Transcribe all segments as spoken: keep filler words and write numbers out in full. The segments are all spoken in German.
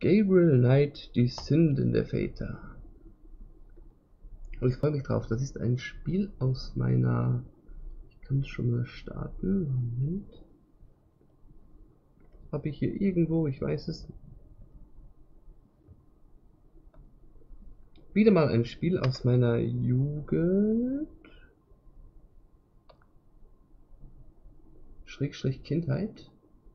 Gabriel Knight, die Sünden der Väter. Und ich freue mich drauf. Das ist ein Spiel aus meiner... Ich kann es schon mal starten. Moment. Habe ich hier irgendwo? Ich weiß es. Wieder mal ein Spiel aus meiner Jugend. Schrägstrich Kindheit.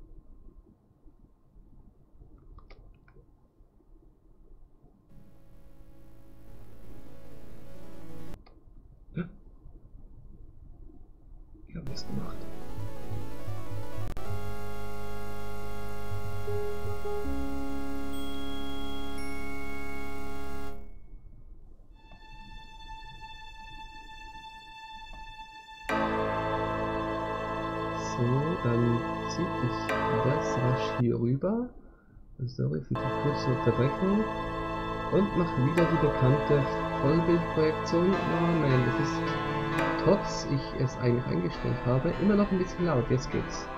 Ich habe es gemacht. So, dann ziehe ich das rasch hier rüber. Sorry für die kurze Unterbrechung. Und mache wieder die bekannte Vollbildprojektion. Oh nein, das ist, trotz ich es eigentlich eingestellt habe, immer noch ein bisschen laut. Jetzt geht's.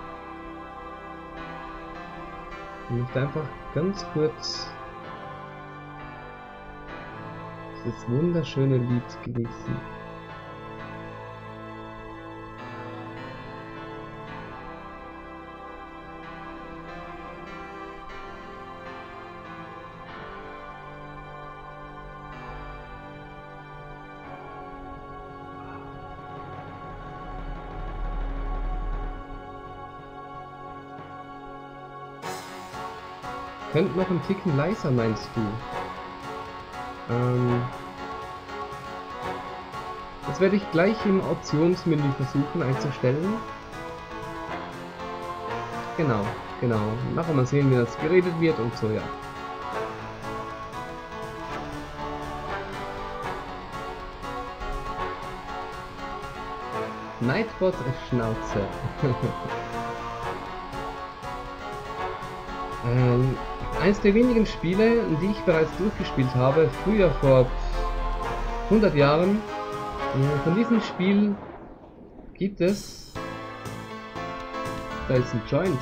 Ich möchte einfach ganz kurz dieses wunderschöne Lied genießen. Könnte noch ein Ticken leiser, meinst du? Ähm, das werde ich gleich im Optionsmenü versuchen einzustellen. Genau, genau. Nachher mal sehen, wie das geredet wird und so, ja. Nightbot Schnauze. ähm, eins der wenigen Spiele, die ich bereits durchgespielt habe, früher vor hundert Jahren. Von diesem Spiel gibt es... Da ist ein Joint.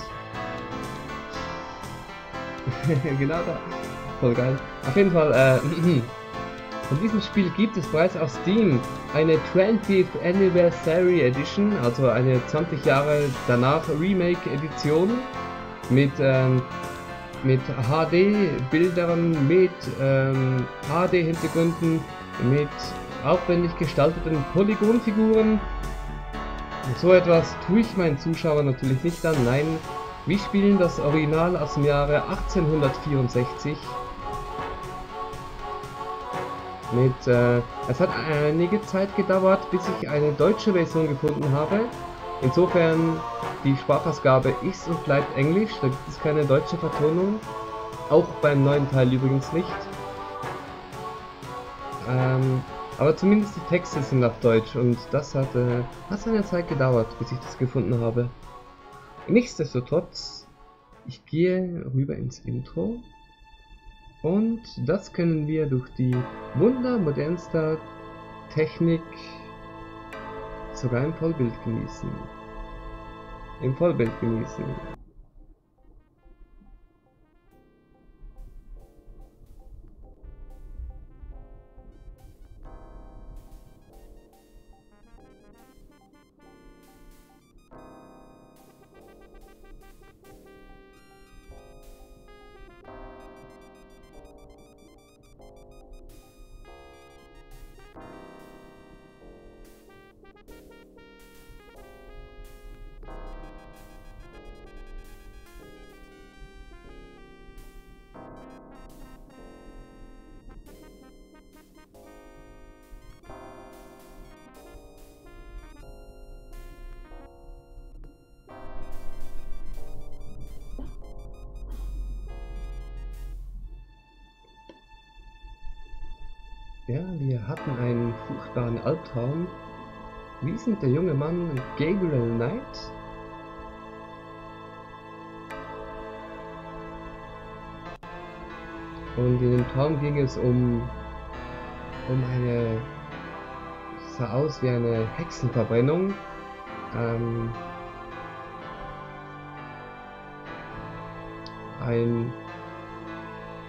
Genau da. Voll geil. Auf jeden Fall, äh, von diesem Spiel gibt es bereits auf Steam eine twentieth Anniversary Edition, also eine zwanzig Jahre danach Remake Edition mit, ähm, mit H D-Bildern, mit ähm, H D-Hintergründen, mit aufwendig gestalteten Polygonfiguren. So etwas tue ich meinen Zuschauern natürlich nicht an. Nein, wir spielen das Original aus dem Jahre achtzehnhundertvierundsechzig. Mit, äh, es hat einige Zeit gedauert, bis ich eine deutsche Version gefunden habe. Insofern, die Sprachausgabe ist und bleibt Englisch, da gibt es keine deutsche Vertonung. Auch beim neuen Teil übrigens nicht. Ähm, aber zumindest die Texte sind auf Deutsch und das hat, äh, hat seine Zeit gedauert, bis ich das gefunden habe. Nichtsdestotrotz, ich gehe rüber ins Intro. Und das können wir durch die wundermodernste Technik sogar im Vollbild genießen. Im Vollbild genießen. Ja, wir hatten einen furchtbaren Albtraum. Wie ist denn der junge Mann Gabriel Knight? Und in dem Traum ging es um, um eine, sah aus wie eine Hexenverbrennung. Ähm, ein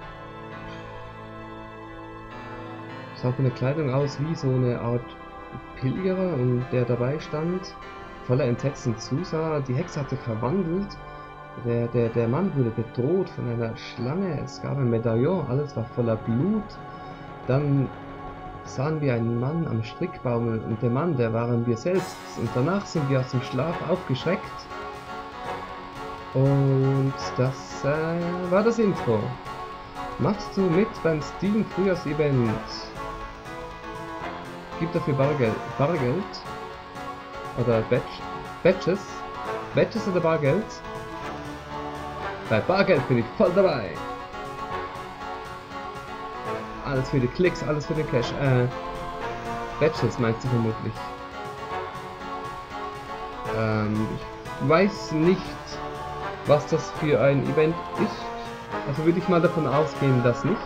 sah von der Kleidung aus wie so eine Art Pilgerer und der dabei stand, voller Entsetzen zusah. Die Hexe hatte verwandelt. Der, der, der Mann wurde bedroht von einer Schlange. Es gab ein Medaillon, alles war voller Blut. Dann sahen wir einen Mann am Strickbaum und der Mann, der waren wir selbst. Und danach sind wir aus dem Schlaf aufgeschreckt. Und das äh, war das Intro. Machst du mit beim Steam Frühjahrsevent? Gibt dafür Bargeld? Bargeld? Oder Badge, Badges? Badges oder Bargeld? Bei Bargeld bin ich voll dabei. Alles für die Klicks, alles für den Cash. Äh, Badges meinst du vermutlich? Ähm, ich weiß nicht, was das für ein Event ist. Also würde ich mal davon ausgehen, dass nicht.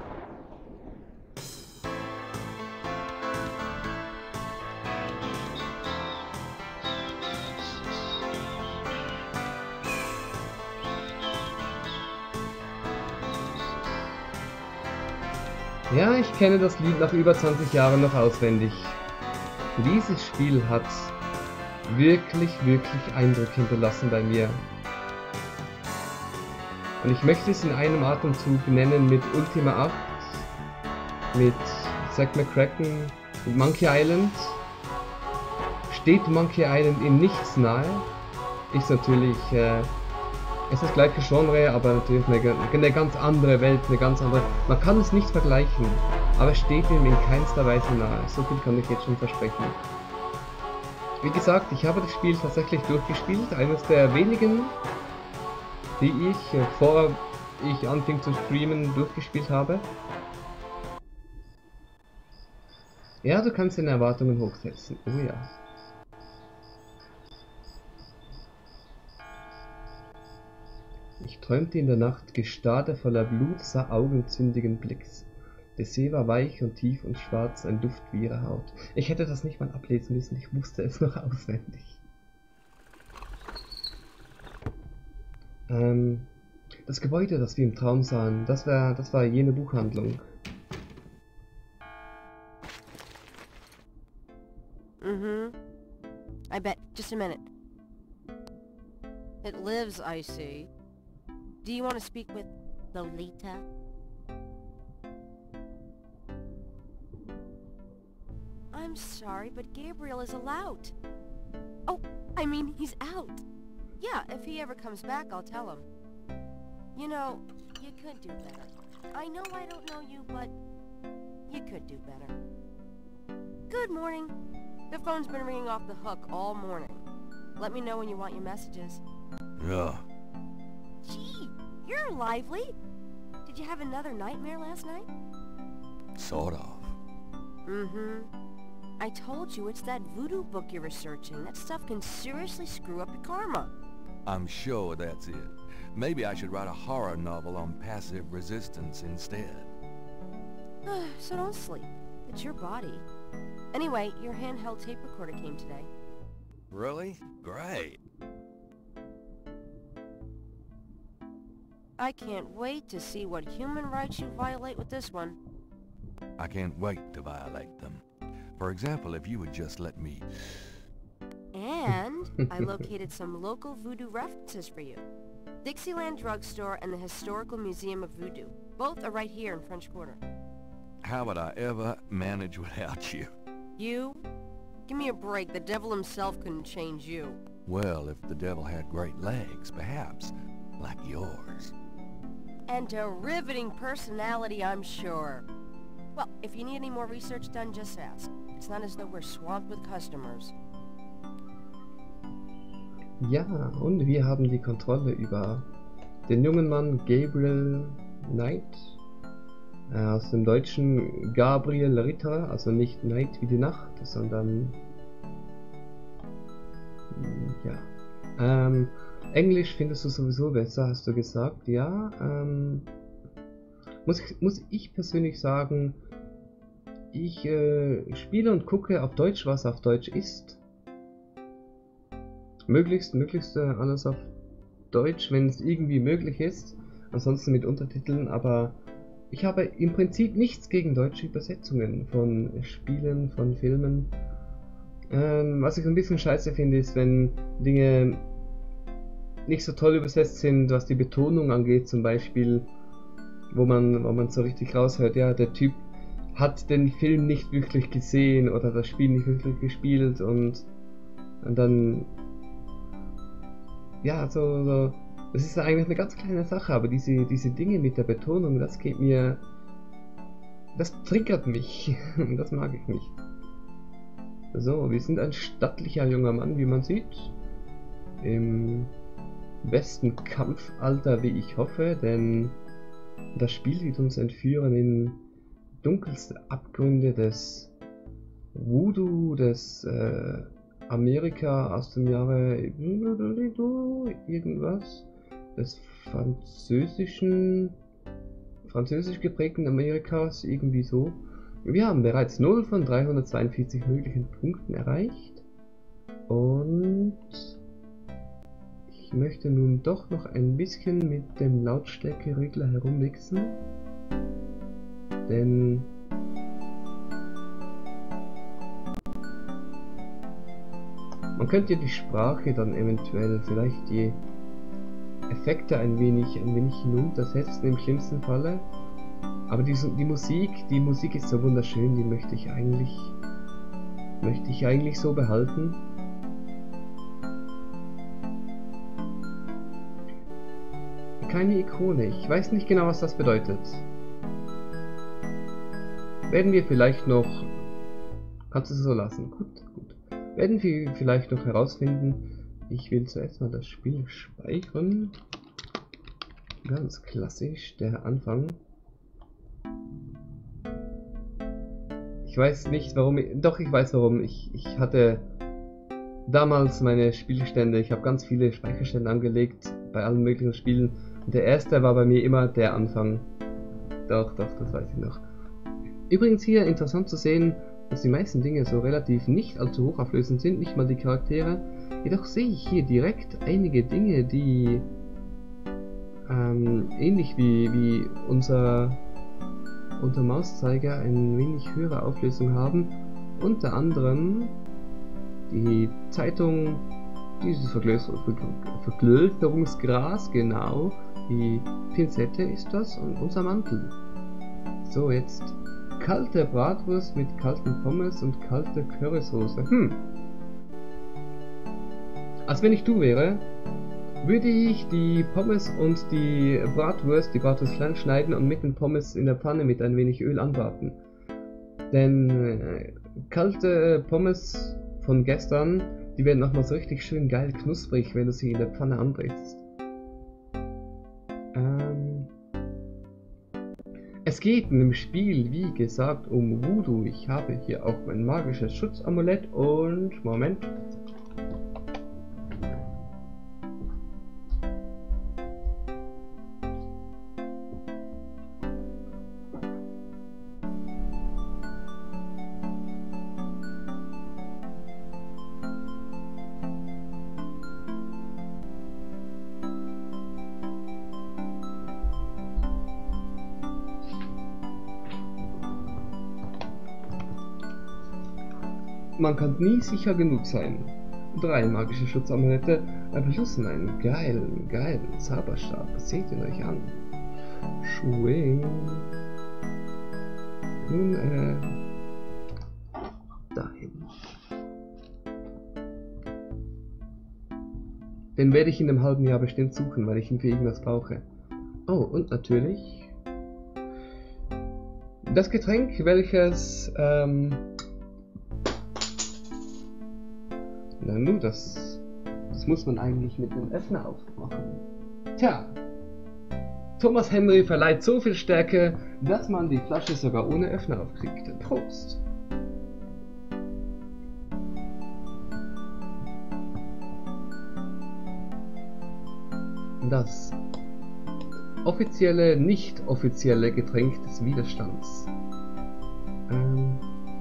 Ja, ich kenne das Lied nach über zwanzig Jahren noch auswendig. Dieses Spiel hat wirklich, wirklich Eindruck hinterlassen bei mir. Und ich möchte es in einem Atemzug nennen mit Ultima acht, mit Zack McCracken, mit Monkey Island. Steht Monkey Island in nichts nahe? Ist natürlich, äh, ist das gleiche Genre, aber natürlich eine, eine ganz andere Welt, eine ganz andere. Man kann es nicht vergleichen, aber es steht ihm in keinster Weise nahe. So viel kann ich jetzt schon versprechen. Wie gesagt, ich habe das Spiel tatsächlich durchgespielt, eines der wenigen, die ich, äh, vor ich anfing zu streamen, durchgespielt habe. Ja, du kannst deine Erwartungen hochsetzen. Oh ja. Ich träumte in der Nacht Gestade voller Blut, sah augenzündigen Blicks. Der See war weich und tief und schwarz, ein Duft wie ihre Haut. Ich hätte das nicht mal ablesen müssen, ich wusste es noch auswendig. Ähm, das Gebäude, das wir im Traum sahen, das war, das war jene Buchhandlung. Mm-hmm. I bet. Just a minute. It lives, I see. Do you want to speak with Lolita? I'm sorry, but Gabriel is allowed. Oh, I mean, he's out. Yeah, if he ever comes back, I'll tell him. You know, you could do better. I know I don't know you, but you could do better. Good morning. The phone's been ringing off the hook all morning. Let me know when you want your messages. Yeah. Gee, you're lively. Did you have another nightmare last night? Sort of. Mm-hmm. I told you it's that voodoo book you're researching. That stuff can seriously screw up your karma. I'm sure that's it. Maybe I should write a horror novel on passive resistance instead. So don't sleep. It's your body. Anyway, your handheld tape recorder came today. Really? Great. I can't wait to see what human rights you violate with this one. I can't wait to violate them. For example, if you would just let me... And I located some local voodoo references for you. Dixieland Drugstore and the Historical Museum of Voodoo. Both are right here in French Quarter. How would I ever manage without you? You? Give me a break. The devil himself couldn't change you. Well, if the devil had great legs, perhaps. Like yours. And a riveting personality, I'm sure. Well, if you need any more research done, just ask. It's not as though we're swamped with customers. Ja, und wir haben die Kontrolle über den jungen Mann Gabriel Knight. Äh, aus dem Deutschen Gabriel Ritter, also nicht Knight wie die Nacht, sondern... Ja. Ähm, Englisch findest du sowieso besser, hast du gesagt. Ja, ähm... Muss ich, muss ich persönlich sagen, ich äh, spiele und gucke auf Deutsch, was auf Deutsch ist. Möglichst, möglichst äh, alles auf Deutsch, wenn es irgendwie möglich ist. Ansonsten mit Untertiteln, aber ich habe im Prinzip nichts gegen deutsche Übersetzungen von Spielen, von Filmen. Ähm, was ich ein bisschen scheiße finde, ist, wenn Dinge nicht so toll übersetzt sind, was die Betonung angeht, zum Beispiel, wo man, wo man so richtig raushört, ja, der Typ hat den Film nicht wirklich gesehen oder das Spiel nicht wirklich gespielt und, und dann, ja, so, so, das ist eigentlich eine ganz kleine Sache, aber diese, diese Dinge mit der Betonung, das geht mir, das triggert mich, das mag ich nicht. So, wir sind ein stattlicher junger Mann, wie man sieht, im besten Kampfalter, wie ich hoffe, denn das Spiel wird uns entführen in dunkelste Abgründe des Voodoo, des äh, Amerika aus dem Jahre irgendwas, des französischen, französisch geprägten Amerikas, irgendwie so. Wir haben bereits null von dreihundertzweiundvierzig möglichen Punkten erreicht und ich möchte nun doch noch ein bisschen mit dem Lautstärkeregler herumwichsen, denn man könnte die Sprache dann eventuell vielleicht die Effekte ein wenig, ein wenig hinuntersetzen im schlimmsten Falle, aber die, die Musik, die Musik ist so wunderschön, die möchte ich eigentlich, möchte ich eigentlich so behalten. Keine Ikone. Ich weiß nicht genau, was das bedeutet. Werden wir vielleicht noch... Kannst du es so lassen? Gut, gut. Werden wir vielleicht noch herausfinden. Ich will zuerst mal das Spiel speichern. Ganz klassisch, der Anfang. Ich weiß nicht, warum... Ich, doch, ich weiß warum. Ich, ich hatte damals meine Spielstände. Ich habe ganz viele Speicherstände angelegt bei allen möglichen Spielen. Der erste war bei mir immer der Anfang. Doch, doch, das weiß ich noch. Übrigens hier interessant zu sehen, dass die meisten Dinge so relativ nicht allzu hochauflösend sind, nicht mal die Charaktere. Jedoch sehe ich hier direkt einige Dinge, die ähm, ähnlich wie, wie unser, unser Mauszeiger ein wenig höhere Auflösung haben. Unter anderem die Zeitung, dieses Vergrößerungsgras, genau. Die Pinzette ist das und unser Mantel. So, jetzt kalte Bratwurst mit kalten Pommes und kalte Currysoße. Hm. Als wenn ich du wäre, würde ich die Pommes und die Bratwurst, die Bratwurst klein schneiden und mit den Pommes in der Pfanne mit ein wenig Öl anbraten. Denn äh, kalte Pommes von gestern, die werden nochmal so richtig schön geil knusprig, wenn du sie in der Pfanne anbrätst. Ähm, es geht in dem Spiel, wie gesagt, um Voodoo. Ich habe hier auch mein magisches Schutzamulett und... Moment. Man kann nie sicher genug sein. Drei magische Schutzamulette plus einen geilen, geilen Zauberstab. Seht ihn euch an. Schwing. Nun, äh... dahin. Den werde ich in einem halben Jahr bestimmt suchen, weil ich ihn für irgendwas brauche. Oh, und natürlich... das Getränk, welches, ähm... na nun, das, das muss man eigentlich mit einem Öffner aufmachen. Tja, Thomas Henry verleiht so viel Stärke, dass man die Flasche sogar ohne Öffner aufkriegt. Prost! Das offizielle, nicht offizielle Getränk des Widerstands. Ähm...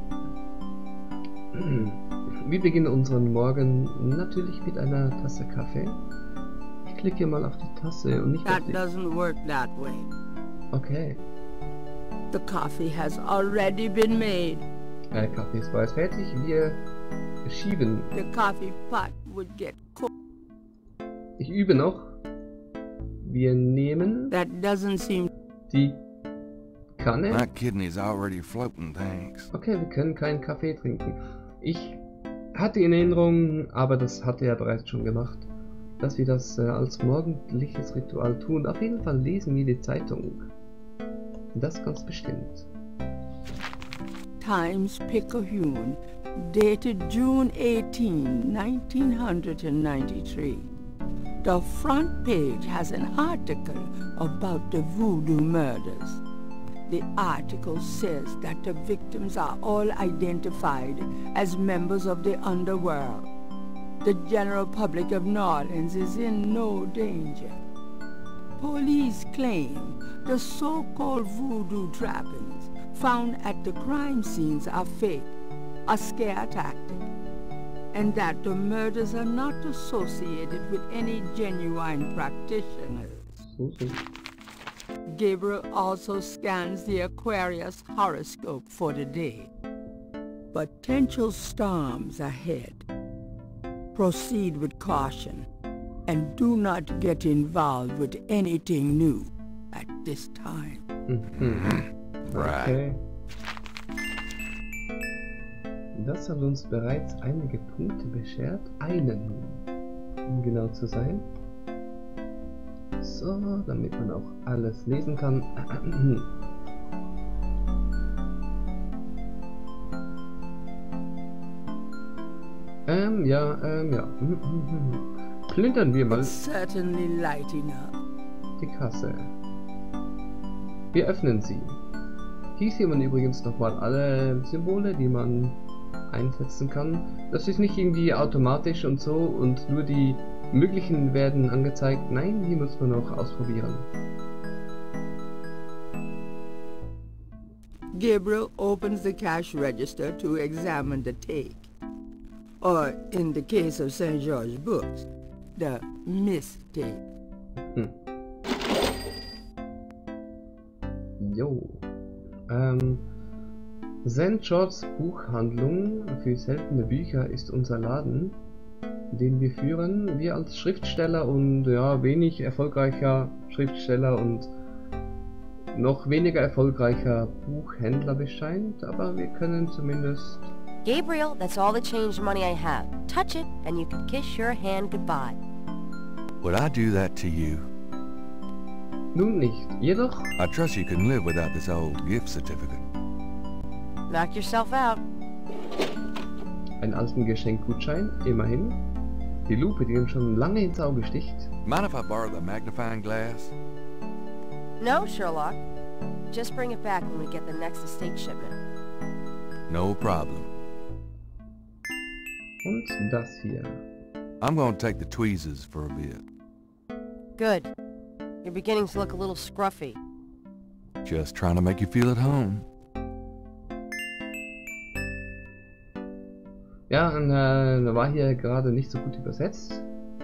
Wir beginnen unseren Morgen natürlich mit einer Tasse Kaffee. Ich klicke mal auf die Tasse und nicht That auf die... doesn't work that way. Okay. The coffee has already been made. Der Kaffee ist bereits fertig. Wir schieben. The coffee pot would get cold. Ich übe noch. Wir nehmen That doesn't seem... die Kanne. My kidney's already floating, thanks. Okay, wir können keinen Kaffee trinken. Ich hatte in Erinnerung, aber das hatte er bereits schon gemacht, dass wir das äh, als morgendliches Ritual tun. Auf jeden Fall lesen wir die Zeitung. Das ganz bestimmt. Times-Picayune, dated June eighteenth, nineteen ninety-three. The front page has an article about the voodoo murders. The article says that the victims are all identified as members of the underworld. The general public of New Orleans is in no danger. Police claim the so-called voodoo trappings found at the crime scenes are fake, a scare tactic, and that the murders are not associated with any genuine practitioners. So, so. Gabriel also scans the Aquarius horoscope for the day. Potential storms ahead. Proceed with caution and do not get involved with anything new at this time. Mhm. Okay. Das hat uns bereits einige Punkte beschert. Einen, um genau zu sein. So, damit man auch alles lesen kann. ähm, ja, ähm, ja. Plündern wir mal It's certainly lighting up. die Kasse. Wir öffnen sie. Hier sieht man übrigens nochmal alle Symbole, die man einsetzen kann. Das ist nicht irgendwie automatisch und so und nur die möglichen werden angezeigt. Nein, die muss man noch ausprobieren. Gabriel opens the cash register to examine the take. Or, in the case of Saint George Books, the mistake. Hm. Jo. Ähm, Sankt George's Buchhandlung für seltene Bücher ist unser Laden, den wir führen. Wir als Schriftsteller und ja, wenig erfolgreicher Schriftsteller und noch weniger erfolgreicher Buchhändler bescheint, aber wir können zumindest... Gabriel, that's all the change money I have. Touch it, and you can kiss your hand goodbye. Would I do that to you? Nun nicht. Jedoch... I trust you can live without this old gift certificate. Knock yourself out. Einen alten Geschenkgutschein, immerhin. Die Lupe, die uns schon lange ins Auge sticht. Mind if I borrow the magnifying glass? No, Sherlock. Just bring it back when we get the next estate shipment. No problem. Und das hier. I'm gonna take the tweezers for a bit. Good. You're beginning to look a little scruffy. Just trying to make you feel at home. Ja, und äh, da war hier gerade nicht so gut übersetzt.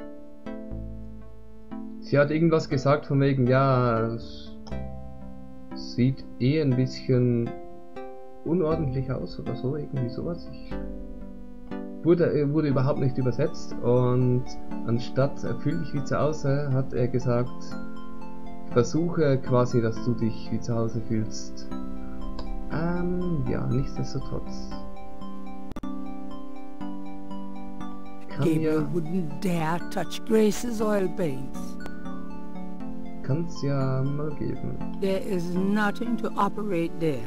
Sie hat irgendwas gesagt von wegen, ja, es sieht eh ein bisschen unordentlich aus oder so, irgendwie sowas. Ich wurde, wurde überhaupt nicht übersetzt und anstatt fühl dich wie zu Hause, hat er gesagt, versuche quasi, dass du dich wie zu Hause fühlst. Ähm, ja, nichtsdestotrotz. Gabriel wouldn't dare touch Grace's oil paints. Kann's ja mal geben. There is nothing to operate there.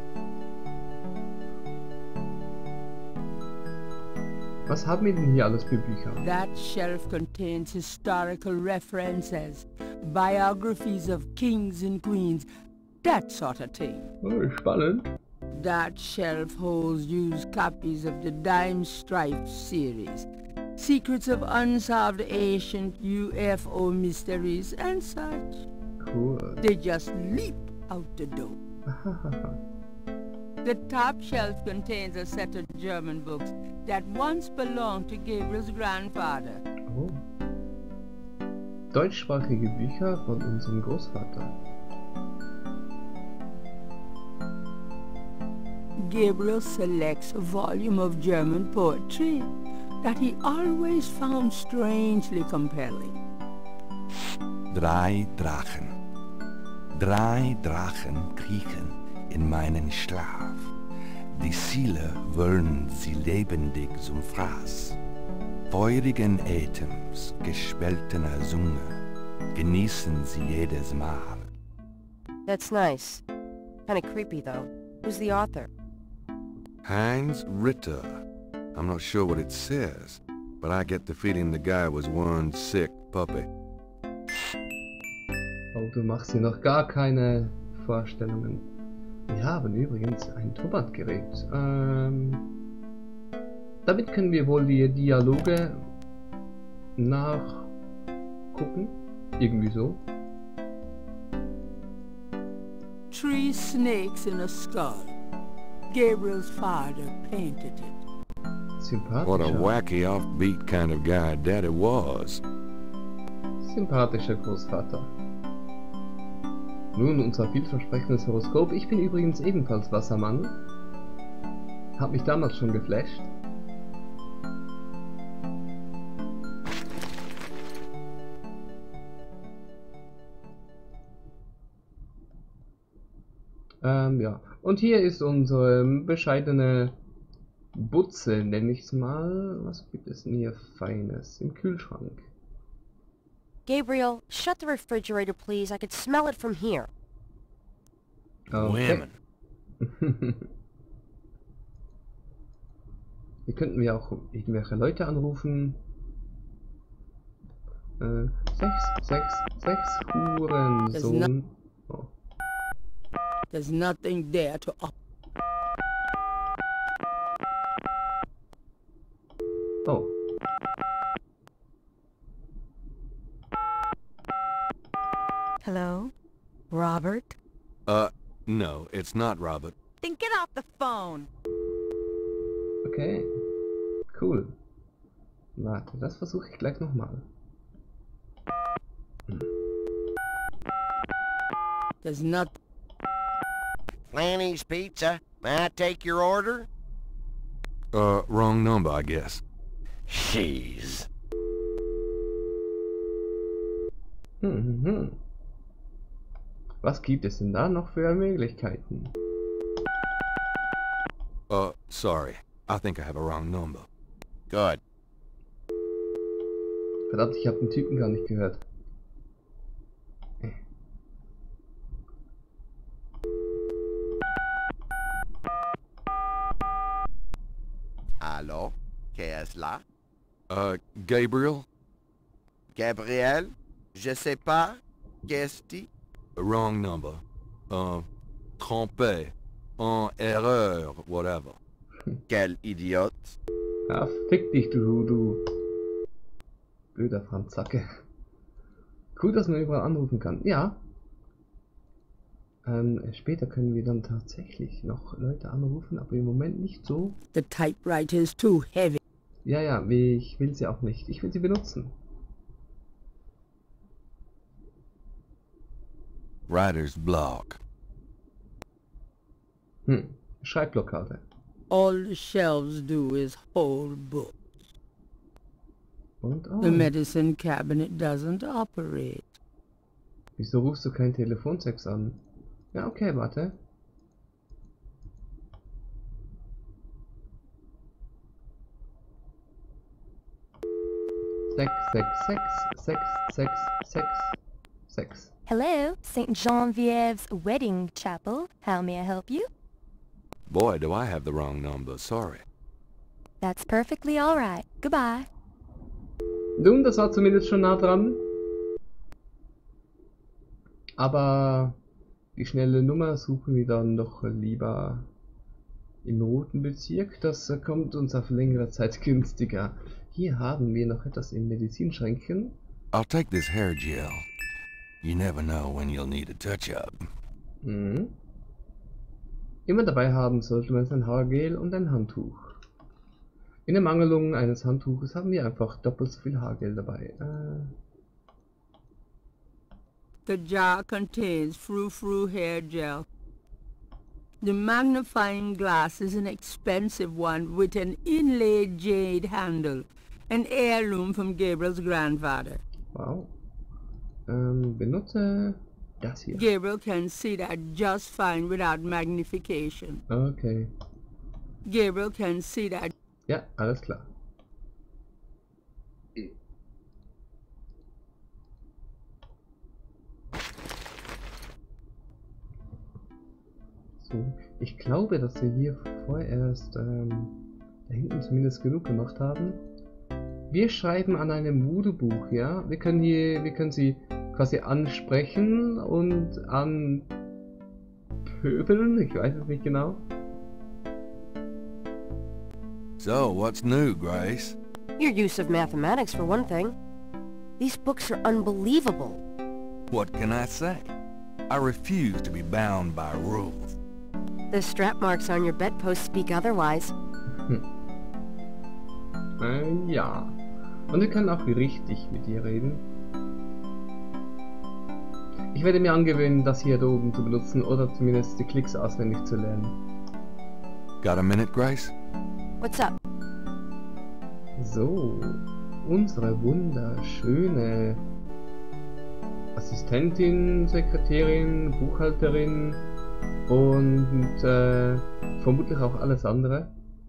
Was haben wir denn hier alles für Bücher? That shelf contains historical references, biographies of kings and queens, that sort of thing. Oh, spannend. That shelf holds used copies of the Dime Stripe series, secrets of unsolved ancient U F O mysteries and such. Cool. They just leap out the door. The top shelf contains a set of German books that once belonged to Gabriel's grandfather. Oh. Deutschsprachige Bücher von unserem Großvater. Gabriel selects a volume of German poetry that he always found strangely compelling. Drei Drachen. Drei Drachen kriechen in meinen Schlaf. Die Ziele wollen sie lebendig zum Fraß. Feurigen Atems, gespaltener Zunge, genießen sie jedes Mal. That's nice. Kinda creepy, though. Who's the author? Heinz Ritter. I'm not sure what it says, but I get the feeling the guy was one sick puppy. Oh, du machst hier noch gar keine Vorstellungen. Wir haben übrigens ein Tonbandgerät. Ähm, damit können wir wohl die Dialoge nachgucken. Irgendwie so. Three snakes in a skull. Gabriel's father painted it. Sympathischer. What a wacky, offbeat kind of guy Daddy was. Sympathischer Großvater. Nun unser vielversprechendes Horoskop. Ich bin übrigens ebenfalls Wassermann. Hab mich damals schon geflasht. Ähm, ja. Und hier ist unsere bescheidene Butze, nenne ich es mal. Was gibt es denn hier Feines im Kühlschrank? Gabriel, shut the refrigerator, please. I could smell it from here. Okay. Hier könnten wir auch irgendwelche Leute anrufen. Äh, sechs, sechs, sechs Hurensohn. Oh. There's nothing there to up. Oh. Hello? Robert? Uh, no, it's not Robert. Then get off the phone! Okay. Cool. Warte, das versuche ich gleich nochmal. Hm. There's not. Lanny's Pizza. May I take your order? Uh, wrong number, I guess. Jeez. Hm, hm, hm. Was gibt es denn da noch für Möglichkeiten? Uh, sorry. I think I have a wrong number. Good. Verdammt, ich habe den Typen gar nicht gehört. Allô? Qui est là? Uh, Gabriel? Gabriel? Je sais pas. Qu'est-ce? Wrong number. Uh, trompé. En erreur, whatever. Quel idiote. Ah, fick dich, du, du. Blöder Franzacke. Cool, dass man überall anrufen kann. Ja. Ähm, später können wir dann tatsächlich noch Leute anrufen, aber im Moment nicht so. The typewriter is too heavy. Ja, ja, ich will sie auch nicht. Ich will sie benutzen. Writer's block. Hm, Schreibblockade. All the shelves do is hold books. Und oh, The medicine cabinet doesn't operate. wieso rufst du kein Telefonsex an? Ja, okay, warte. Sechs, sechs, sechs, sechs, sechs, sechs, sechs. Hello, Saint Genevieve's Wedding Chapel. How may I help you? Boy, do I have the wrong number. Sorry. That's perfectly all right. Goodbye. Nun, das war zumindest schon nah dran. Aber die schnelle Nummer suchen wir dann doch lieber im roten Bezirk. Das kommt uns auf längere Zeit günstiger. Hier haben wir noch etwas in Medizinschränken. I'll take this hair gel. You never know when you'll need a touch-up. Mhm. Immer dabei haben sollte man ein Haargel und ein Handtuch. In Ermangelung eines Handtuches haben wir einfach doppelt so viel Haargel dabei. Äh. The jar contains frou-frou hair gel. The magnifying glass is an expensive one with an inlaid jade handle, an heirloom from Gabriel's grandfather. Wow. Ähm, benutze das hier. Gabriel can see that just fine without magnification. Okay. Gabriel can see that. Ja, alles klar. So, ich glaube, dass wir hier vorerst ähm, da hinten zumindest genug gemacht haben. Wir schreiben an einem Voodoo-Buch, ja. Wir können hier, wir können sie quasi ansprechen und anpöbeln. Ich weiß es nicht genau. So, what's new, Grace? Your use of mathematics, for one thing. These books are unbelievable. What can I say? I refuse to be bound by rules. The strap marks on your bedpost speak otherwise. Äh, ja. Und wir können auch richtig mit ihr reden. Ich werde mir angewöhnen, das hier da oben zu benutzen oder zumindest die Klicks auswendig zu lernen. Got a minute, Grace? What's up? So, unsere wunderschöne Assistentin, Sekretärin, Buchhalterin und äh, vermutlich auch alles andere.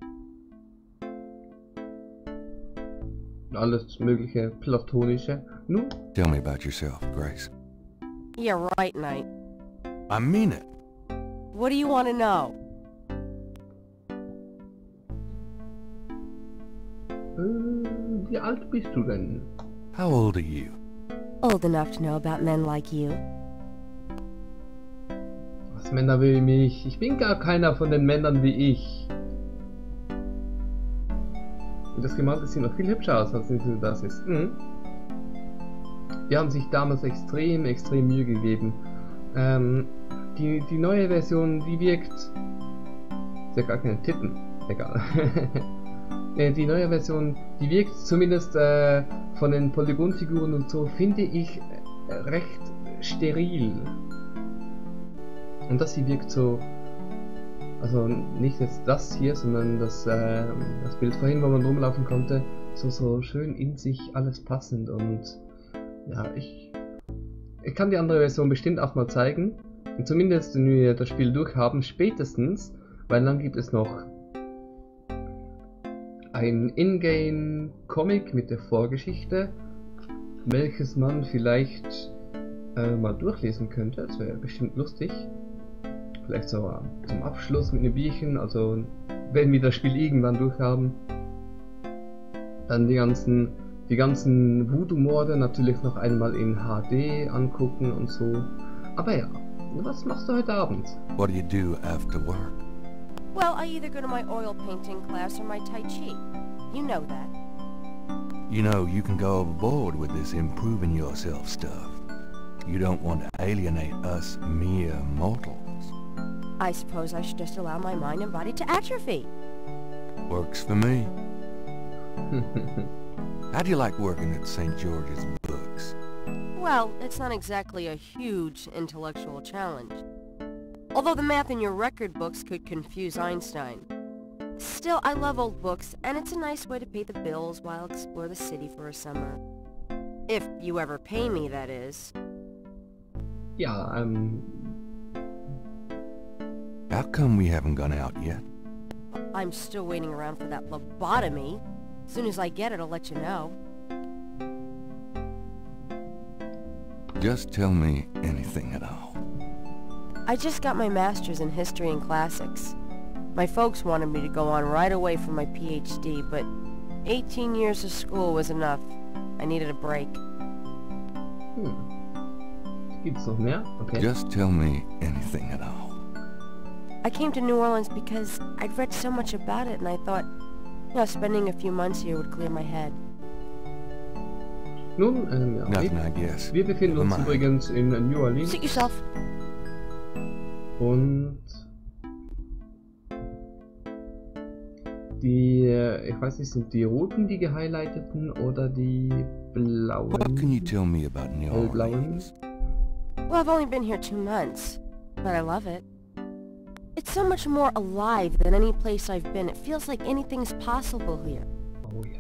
Alles mögliche platonische. Nun, Tell me about yourself, Grace. Yeah, right, Knight. I mean it. What do you want to know? äh, wie alt bist du denn? How old are you? Old enough to know about men like you. Was Männer wie mich? Ich bin gar keiner von den Männern wie ich. Und das Gemalte sieht noch viel hübscher aus, als das ist. Mhm. Die haben sich damals extrem, extrem Mühe gegeben. Ähm, die, die neue Version, die wirkt... Sie hat gar keine Titten. Egal. Die neue Version, die wirkt zumindest äh, von den Polygonfiguren und so, finde ich äh, recht steril. Und das hier wirkt so... Also nicht jetzt das hier, sondern das, äh, das Bild vorhin, wo man rumlaufen konnte, so, so schön in sich alles passend und ja, ich, ich kann die andere Version bestimmt auch mal zeigen. Und zumindest, wenn wir das Spiel durchhaben, spätestens, weil dann gibt es noch ein Ingame-Comic mit der Vorgeschichte, welches man vielleicht äh, mal durchlesen könnte, das wäre bestimmt lustig. Vielleicht so äh, zum Abschluss mit einem Bierchen, also wenn wir das Spiel irgendwann durchhaben. Dann die ganzen, die ganzen Voodoo-Morde natürlich noch einmal in H D angucken und so. Aber ja, was machst du heute Abend? What do you do after work? Well, I either go to my oil painting class or my Tai Chi. You know that. You know, you can go overboard with this improving yourself stuff. You don't want to alienate us mere mortals. I suppose I should just allow my mind and body to atrophy. Works for me. How do you like working at Saint George's Books? Well, it's not exactly a huge intellectual challenge. Although the math in your record books could confuse Einstein. Still, I love old books, and it's a nice way to pay the bills while I explore the city for a summer. If you ever pay me, that is. Ja, ähm... How come we haven't gone out yet? I'm still waiting around for that lobotomy. As soon as I get it, I'll let you know. Just tell me anything at all. I just got my master's in history and classics. My folks wanted me to go on right away for my P H D, but eighteen years of school was enough. I needed a break. Hm. Gibt's noch mehr? Okay. Just tell me anything at all. I came to New Orleans because I'd read so much about it and I thought, you know, spending a few months here would clear my head. Nun, ähm, ja, Nothing, wir, I guess. wir befinden uns Never mind. übrigens in New Orleans Suit yourself. und die, äh, ich weiß nicht, sind die roten die gehighlighteten oder die blauen? What can you tell me about New Hellblauen? Orleans? Well, I've only been here two months, but I love it. It's so much more alive than any place I've been. It feels like anything's possible here. Oh ja.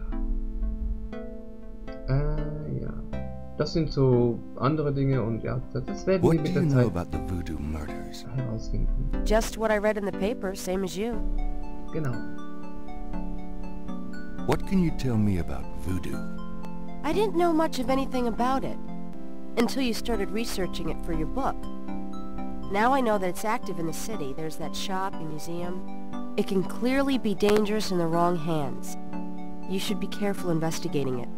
Äh, ja. Das sind so andere Dinge und ja, das, das werden wir What do mit you der know Zeit about the voodoo murders? herausfinden. Just what I read in the paper, same as you. Genau. What can you tell me about voodoo? I didn't know much of anything about it until you started researching it for your book. Now I know that it's active in the city. There's that shop and museum. It can clearly be dangerous in the wrong hands. You should be careful investigating it.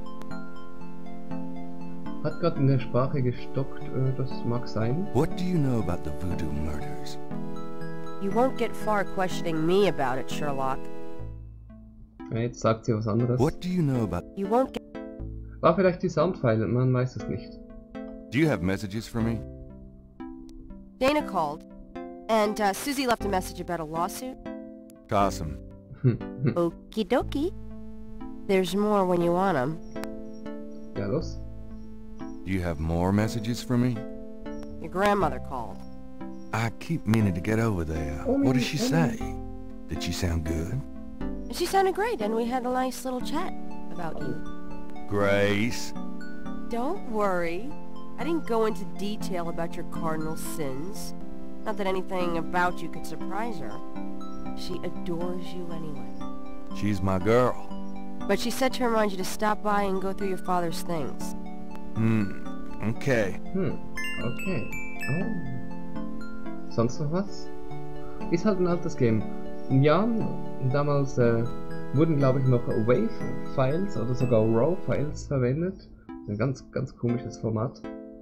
Hat gerade in der Sprache gestockt, äh, das mag sein. What do you know about the voodoo murders? You won't get far questioning me about it, Sherlock. Ja, jetzt sagt sie was anderes. What do you know about... You won't get... War vielleicht die Soundfile, man weiß es nicht. Do you have messages for me? Dana called, and uh, Susie left a message about a lawsuit. Awesome. Okie dokie. There's more when you want them. Ja, los. Do you have more messages for me? Your grandmother called. I keep meaning to get over there. Oh, What did she oh. say? Did she sound good? She sounded great, and we had a nice little chat about you. Grace. Don't worry. I didn't go into detail about your cardinal sins. Not that anything about you could surprise her. She adores you anyway. She's my girl. But she said to remind you to stop by and go through your father's things. Hmm. Okay. Hm, okay. Oh. Sonst noch was? Ist halt ein altes Game. Ja, damals äh, wurden glaube ich noch Wave-Files oder sogar RAW-Files verwendet. Ein ganz, ganz komisches Format.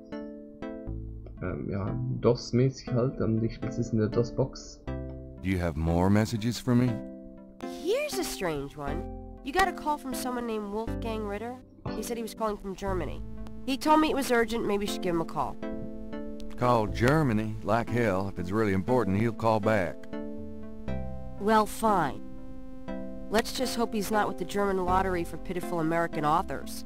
Ähm, ja, DOS-mäßig halt, und ich spiele es in der DOS-Box. Do you have more messages for me? Here's a strange one. You got a call from someone named Wolfgang Ritter? He said he was calling from Germany. He told me it was urgent, maybe you should give him a call. Call Germany. Like hell. If it's really important, he'll call back. Well, fine. Let's just hope he's not with the German lottery for pitiful American authors.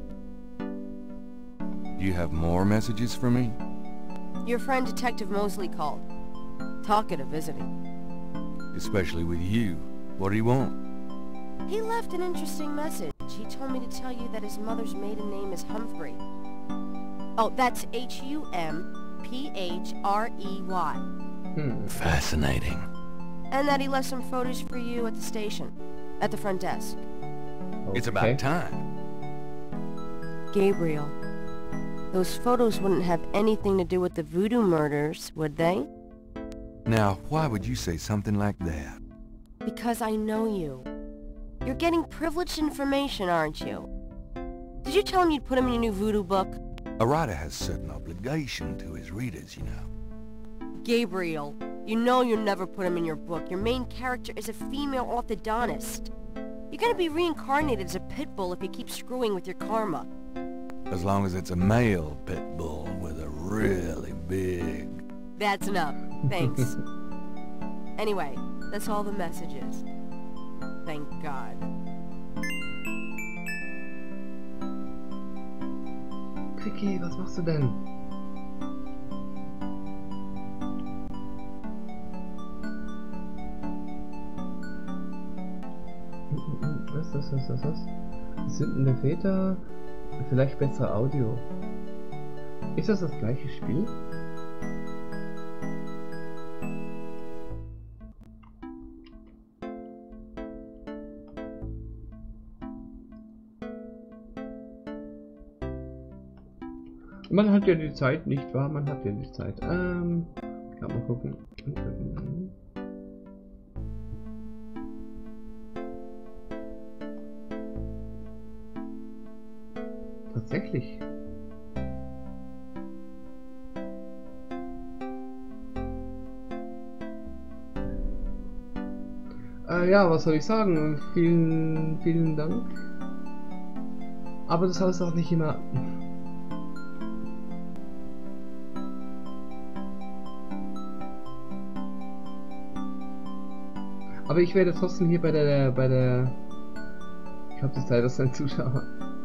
Do you have more messages for me? Your friend Detective Mosley called. Talkative, isn't he? Especially with you. What do you want? He left an interesting message. He told me to tell you that his mother's maiden name is Humphrey. Oh, that's H U M P H R E Y. Hm. Fascinating. And that he left some photos for you at the station. At the front desk. Okay. It's about time. Gabriel. Those photos wouldn't have anything to do with the voodoo murders, would they? Now, why would you say something like that? Because I know you. You're getting privileged information, aren't you? Did you tell him you'd put him in your new voodoo book? A writer has certain obligation to his readers, you know. Gabriel, you know you'll never put him in your book. Your main character is a female orthodontist. You're gonna be reincarnated as a pit bull if you keep screwing with your karma. As long as it's a male pit bull with a really big... That's enough. Thanks. Anyway, that's all the messages. Thank God. Vicky, was machst du denn? Was, was, was, was, was? Sündende Väter? Vielleicht besser Audio. Ist das das gleiche Spiel? Man hat ja die Zeit, nicht wahr? Man hat ja die Zeit. Ähm, kann man gucken. Tatsächlich. Äh, ja, was soll ich sagen? Vielen, vielen Dank. Aber das heißt auch nicht immer... Aber ich werde trotzdem hier bei der, bei der... Ich habe die Zeit, das ist ein Zuschauer.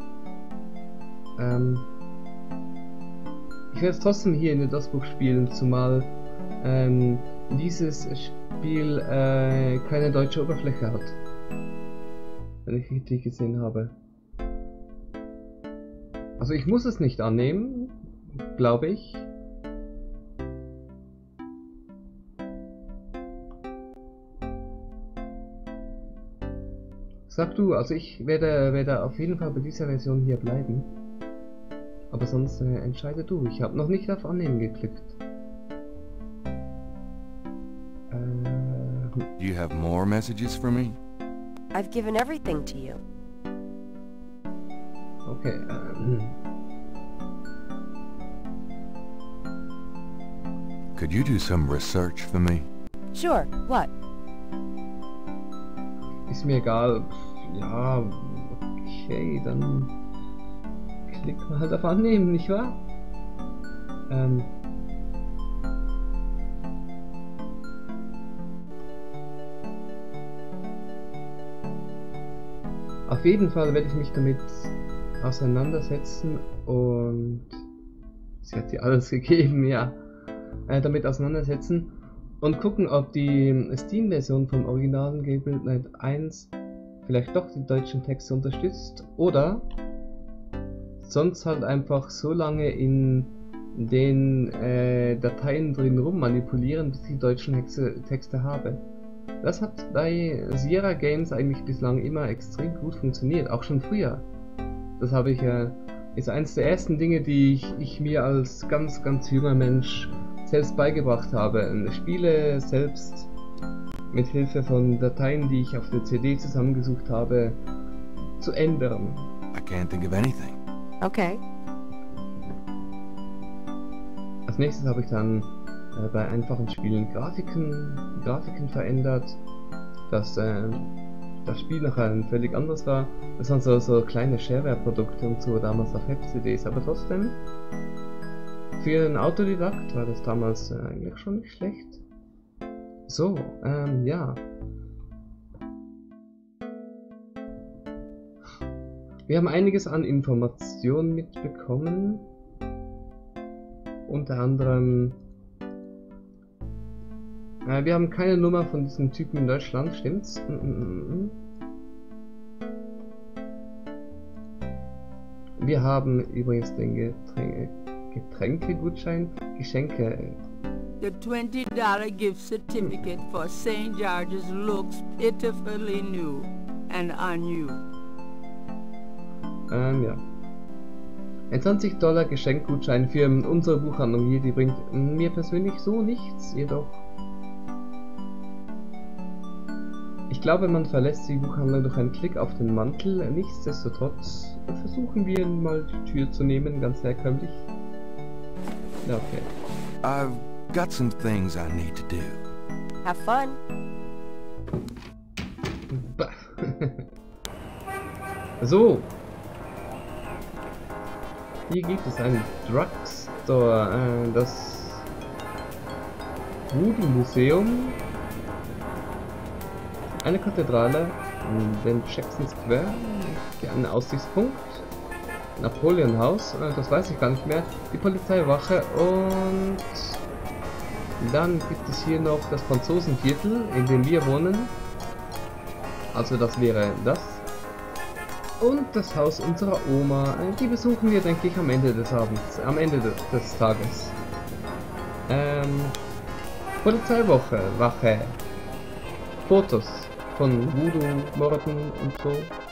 Ähm... Ich werde es trotzdem hier in der DOS-Book spielen, zumal... Ähm... dieses Spiel äh, keine deutsche Oberfläche hat. Wenn ich richtig gesehen habe. Also ich muss es nicht annehmen, glaube ich. Sag du, also ich werde, werde auf jeden Fall bei dieser Version hier bleiben. Aber sonst äh, entscheide du. Ich habe noch nicht auf Annehmen geklickt. Äh, Do you have more messages for me? I've given everything to you. okay. Äh, Could you do some research for me? Sure, what? ist mir egal. Ja, okay, dann klicken wir halt auf Annehmen, nicht wahr? Ähm. Auf jeden Fall werde ich mich damit auseinandersetzen und sie hat dir alles gegeben, ja. Äh, damit auseinandersetzen und gucken, ob die Steam-Version vom originalen Gabriel Knight eins vielleicht doch die deutschen Texte unterstützt oder sonst halt einfach so lange in den äh, Dateien drin rum manipulieren, bis ich die deutschen Hexe Texte habe. Das hat bei Sierra Games eigentlich bislang immer extrem gut funktioniert, auch schon früher. Das habe ich äh, ist eines der ersten Dinge, die ich, ich mir als ganz, ganz junger Mensch selbst beigebracht habe. Spiele selbst mit Hilfe von Dateien, die ich auf der C D zusammengesucht habe, zu ändern. I can't think of anything. Okay. Als nächstes habe ich dann äh, bei einfachen Spielen Grafiken, Grafiken verändert, dass äh, das Spiel nachher völlig anders war. Das waren so, so kleine Shareware-Produkte und so damals auf Heft-C Ds, aber trotzdem für einen Autodidakt war das damals äh, eigentlich schon nicht schlecht. So, ähm, ja. Wir haben einiges an Informationen mitbekommen. Unter anderem... Äh, wir haben keine Nummer von diesem Typen in Deutschland, stimmt's? Mm -mm -mm. Wir haben übrigens den Getränke... Getränkegutschein, Geschenke. The twenty dollar gift certificate for Saint George's looks pitifully new and on you. Ähm, ja. Ein zwanzig Dollar Geschenkgutschein für unsere Buchhandlung hier, die bringt mir persönlich so nichts, jedoch. Ich glaube, man verlässt die Buchhandlung durch einen Klick auf den Mantel. Nichtsdestotrotz versuchen wir mal die Tür zu nehmen, ganz herkömmlich. Ja, okay. I've got some things I need to do. Have fun. So. Hier gibt es einen Drugstore, äh, das Voodoo Museum, eine Kathedrale, den Jackson Square, einen Aussichtspunkt, Napoleon House, äh, das weiß ich gar nicht mehr, die Polizeiwache und dann gibt es hier noch das Franzosenviertel, in dem wir wohnen. Also das wäre das. Und das Haus unserer Oma. Die besuchen wir, denke ich, am Ende des Abends, am Ende des, des Tages. Ähm, Polizeiwoche, Wache. Fotos von Voodoo-Morden und so.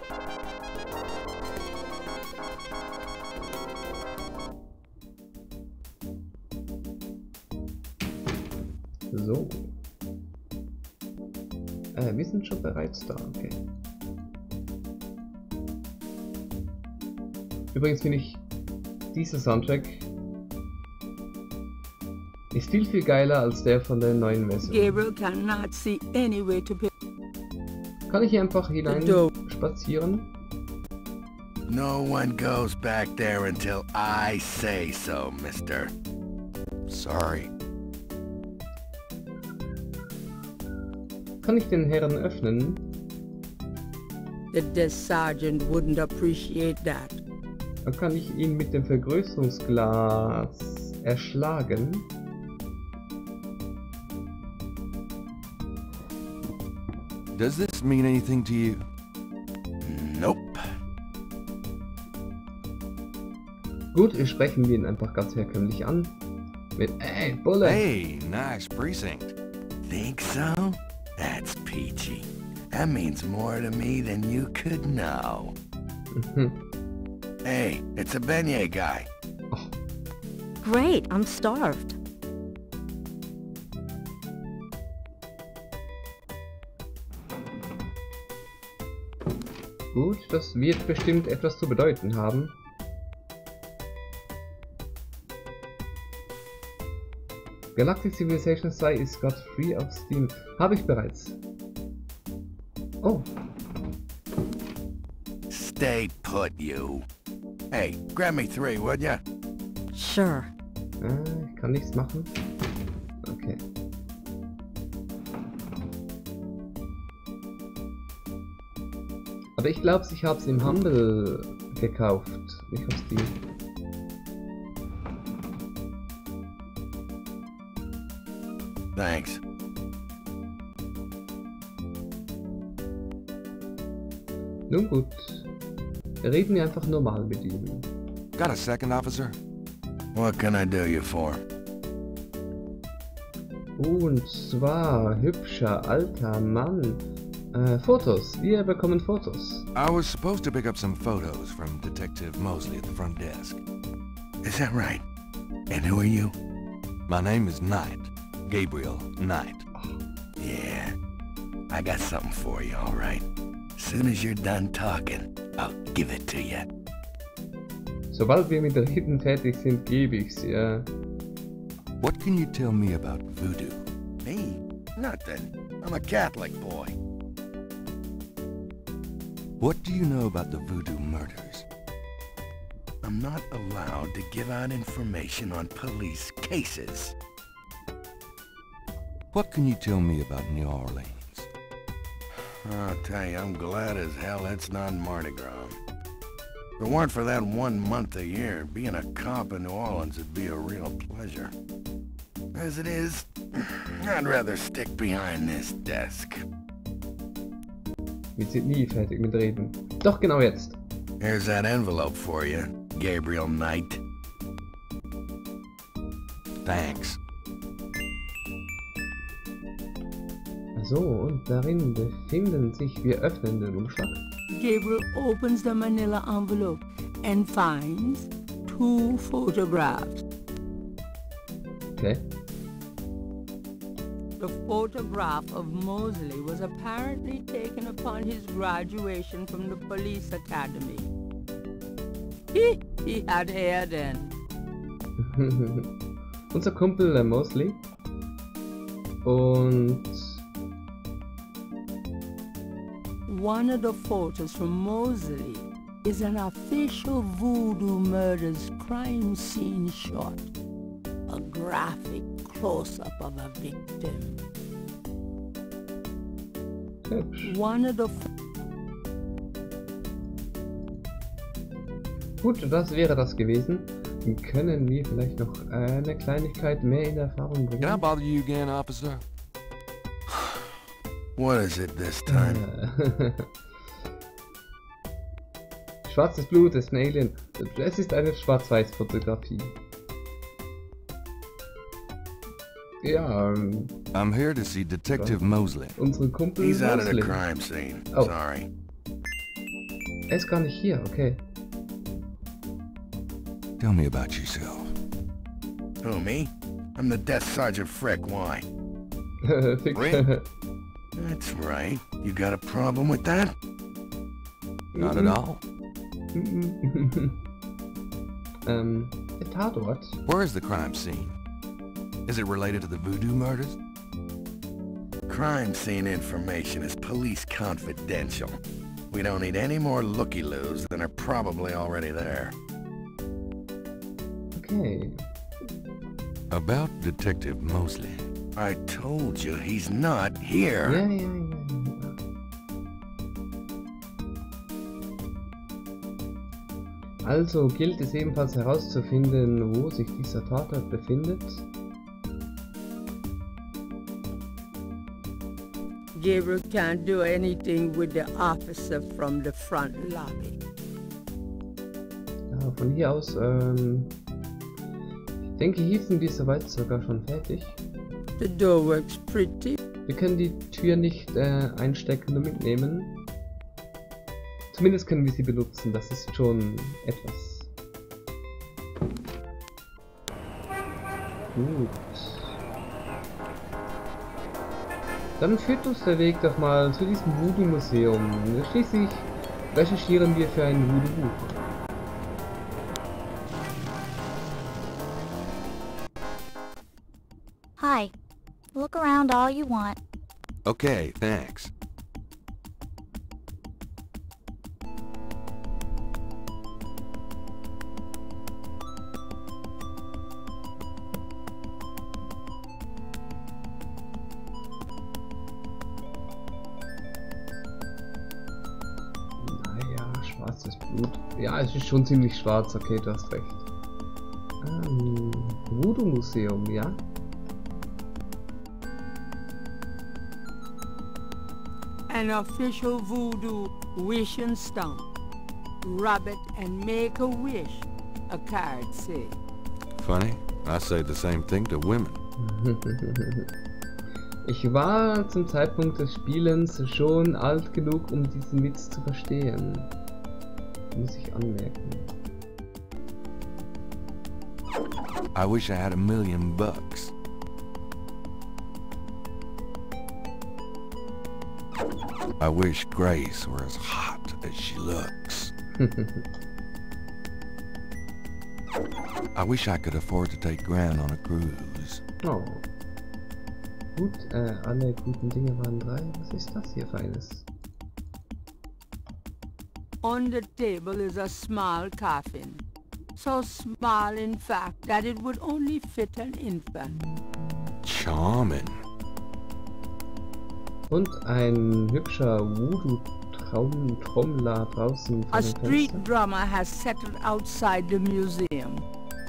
So. Äh, wir sind schon bereits da, okay. Übrigens finde ich, dieser Soundtrack ist viel viel geiler als der von der neuen Version. Gabriel cannot see any way to pick. Kann ich hier einfach hinein spazieren? No one goes back there until I say so, mister. Sorry. Kann ich den Herren öffnen? The desk sergeant wouldn't appreciate that. Dann kann ich ihn mit dem Vergrößerungsglas erschlagen. Does this mean anything to you? Nope. Gut, wir sprechen ihn einfach ganz herkömmlich an. Mit, ey, Bulle! Hey, nice precinct. Think so? That's peachy. That means more to me than you could know. Hey, it's a beignet guy. Oh, Great, I'm starved. gut, das wird bestimmt etwas zu bedeuten haben. Galactic Civilization zwei ist gerade free auf Steam. Habe ich bereits. Oh. Stay put, you. Hey, grab me three, would ya? Sure. Äh, ich kann nichts machen. Okay. Aber ich glaube, ich habe es im Humble gekauft. Nicht auf Steam. Thanks. Nun gut. Reden wir einfach normal mit ihm. Got a second, officer? What can I do you for? Und zwar hübscher alter Mann. Äh, Fotos. Wir bekommen Fotos. I was supposed to pick up some photos from Detective Mosley at the front desk. Is that right? And who are you? My name is Knight. Gabriel Knight. Yeah. I got something for you, all right. As soon as you're done talking, I'll give it to you. Sobald wir mit Reden fertig sind, gebe ich's, ja. What can you tell me about voodoo? Me? Nothing. I'm a Catholic boy. What do you know about the voodoo murders? I'm not allowed to give out information on police cases. What can you tell me about New Orleans? I'll tell you, I'm glad as hell it's not Mardi Gras. If it weren't for that one month a year, being a cop in New Orleans would be a real pleasure. As it is, I'd rather stick behind this desk. Wir sind nie fertig mit Reden. Doch genau jetzt. Here's that envelope for you, Gabriel Knight. Thanks. So, und darin befinden sich, wir öffnen den Umschlag. Gabriel opens the manila envelope and finds two photographs. Okay. The photograph of Mosley was apparently taken upon his graduation from the police academy. He, he had hair then. Unser Kumpel äh, Mosley. Und one of the photos from Mosley is an official Voodoo Murders crime scene shot. A graphic close-up of a victim. hübsch. One of the Gut, das wäre das gewesen. Können wir vielleicht noch eine Kleinigkeit mehr in Erfahrung bringen? Can I bother you again, officer? What is it this time? Äh, Schwarzes Blut ist ein Alien. Es ist eine Schwarz-Weiß-Fotografie. Ja, ähm, I'm here to see Detective Mosley. unsere Kumpel He's out of the Mosley. crime scene. Oh. Sorry. Er ist gar nicht hier, okay. Tell me about yourself. Who, me? I'm the Death Sergeant Frick. Why? Fix- Really? That's right. You got a problem with that? Not at all. ähm, der Tatort. Where is the crime scene? Is it related to the voodoo murders? Crime scene information is police confidential. We don't need any more looky-loos than are probably already there. Okay. About Detective Mosley. I told you he's not here. Ja, ja, ja, ja. Also gilt es ebenfalls herauszufinden, wo sich dieser Tatort befindet. Gabriel can't do anything with the officer from the front lobby. Ja, von hier aus, ähm... ich denke, hier sind wir soweit sogar schon fertig. The door works pretty. Wir können die Tür nicht äh, einstecken, nur mitnehmen. Zumindest können wir sie benutzen, das ist schon etwas. Gut. Dann führt uns der Weg doch mal zu diesem Voodoo-Museum. Schließlich recherchieren wir für ein Voodoo-Buch. Hi. Look around all you want. Okay, thanks. Naja, schwarzes Blut. Ja, es ist schon ziemlich schwarz, okay, du hast recht. Ähm, Voodoo-Museum, ja? An official voodoo wish and stomp. Rub it and make a wish, a card say. Funny, I say the same thing to women. Ich war zum Zeitpunkt des Spielens schon alt genug, um diesen Witz zu verstehen. Muss ich anmerken. I wish I had a million bucks. I wish Grace were as hot as she looks. I wish I could afford to take Gran on a cruise. Oh. Gut, äh, alle guten Dinge waren drei. Was ist das hier Feines? On the table is a small coffin. So small, in fact, that it would only fit an infant. Charming. Und ein hübscher Voodoo-Trommler draußen vor A dem street Fenster. drummer has settled outside the museum.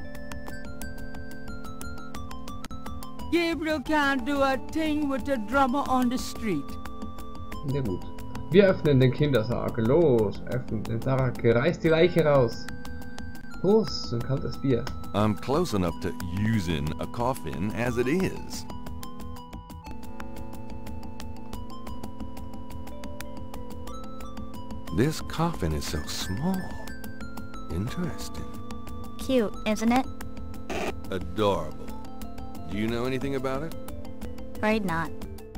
Gabriel can't do a thing with the drummer on the street. Ja gut. Wir öffnen den Kindersarg. Los, öffnen den Sarg. Reiß die Leiche raus. Prost, ein kaltes Bier. I'm close enough to using a coffin as it is. This coffin is so small. Interesting. Cute, isn't it? Adorable. Do you know anything about it? Afraid not.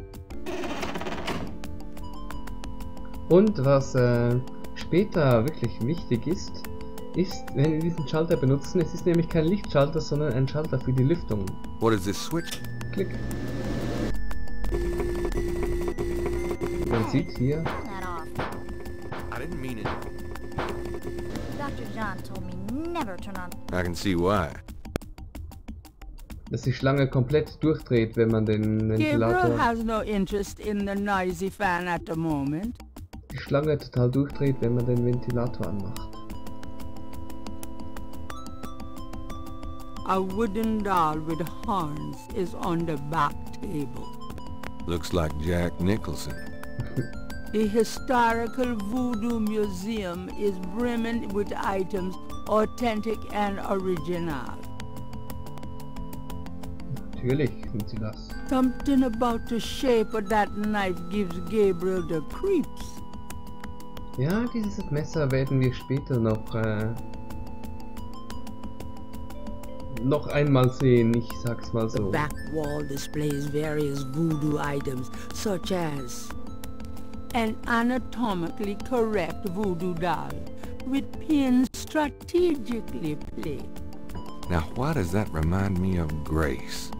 Und was äh, später wirklich wichtig ist, ist, wenn wir diesen Schalter benutzen, es ist nämlich kein Lichtschalter, sondern ein Schalter für die Lüftung. What is this switch? Klick. Man sieht hier, Turn that off. I didn't mean it. Doctor John told me never turn on. I can see why. dass die Schlange komplett durchdreht, wenn man den Ventilator... Gabriel has no interest in the noisy fan at the moment. Die Schlange total durchdreht, wenn man den Ventilator anmacht. A wooden doll with horns is on the back table. Looks like Jack Nicholson. The historical voodoo museum is brimming with items authentic and original. Natürlich sind sie das. Something about the shape of that knife gives Gabriel the creeps. Ja, dieses Messer werden wir später noch äh, noch einmal sehen, ich sag's mal The so. back wall displays various voodoo items such as an anatomically correct voodoo doll with pins strategically placed. Now why does that remind me of Grace?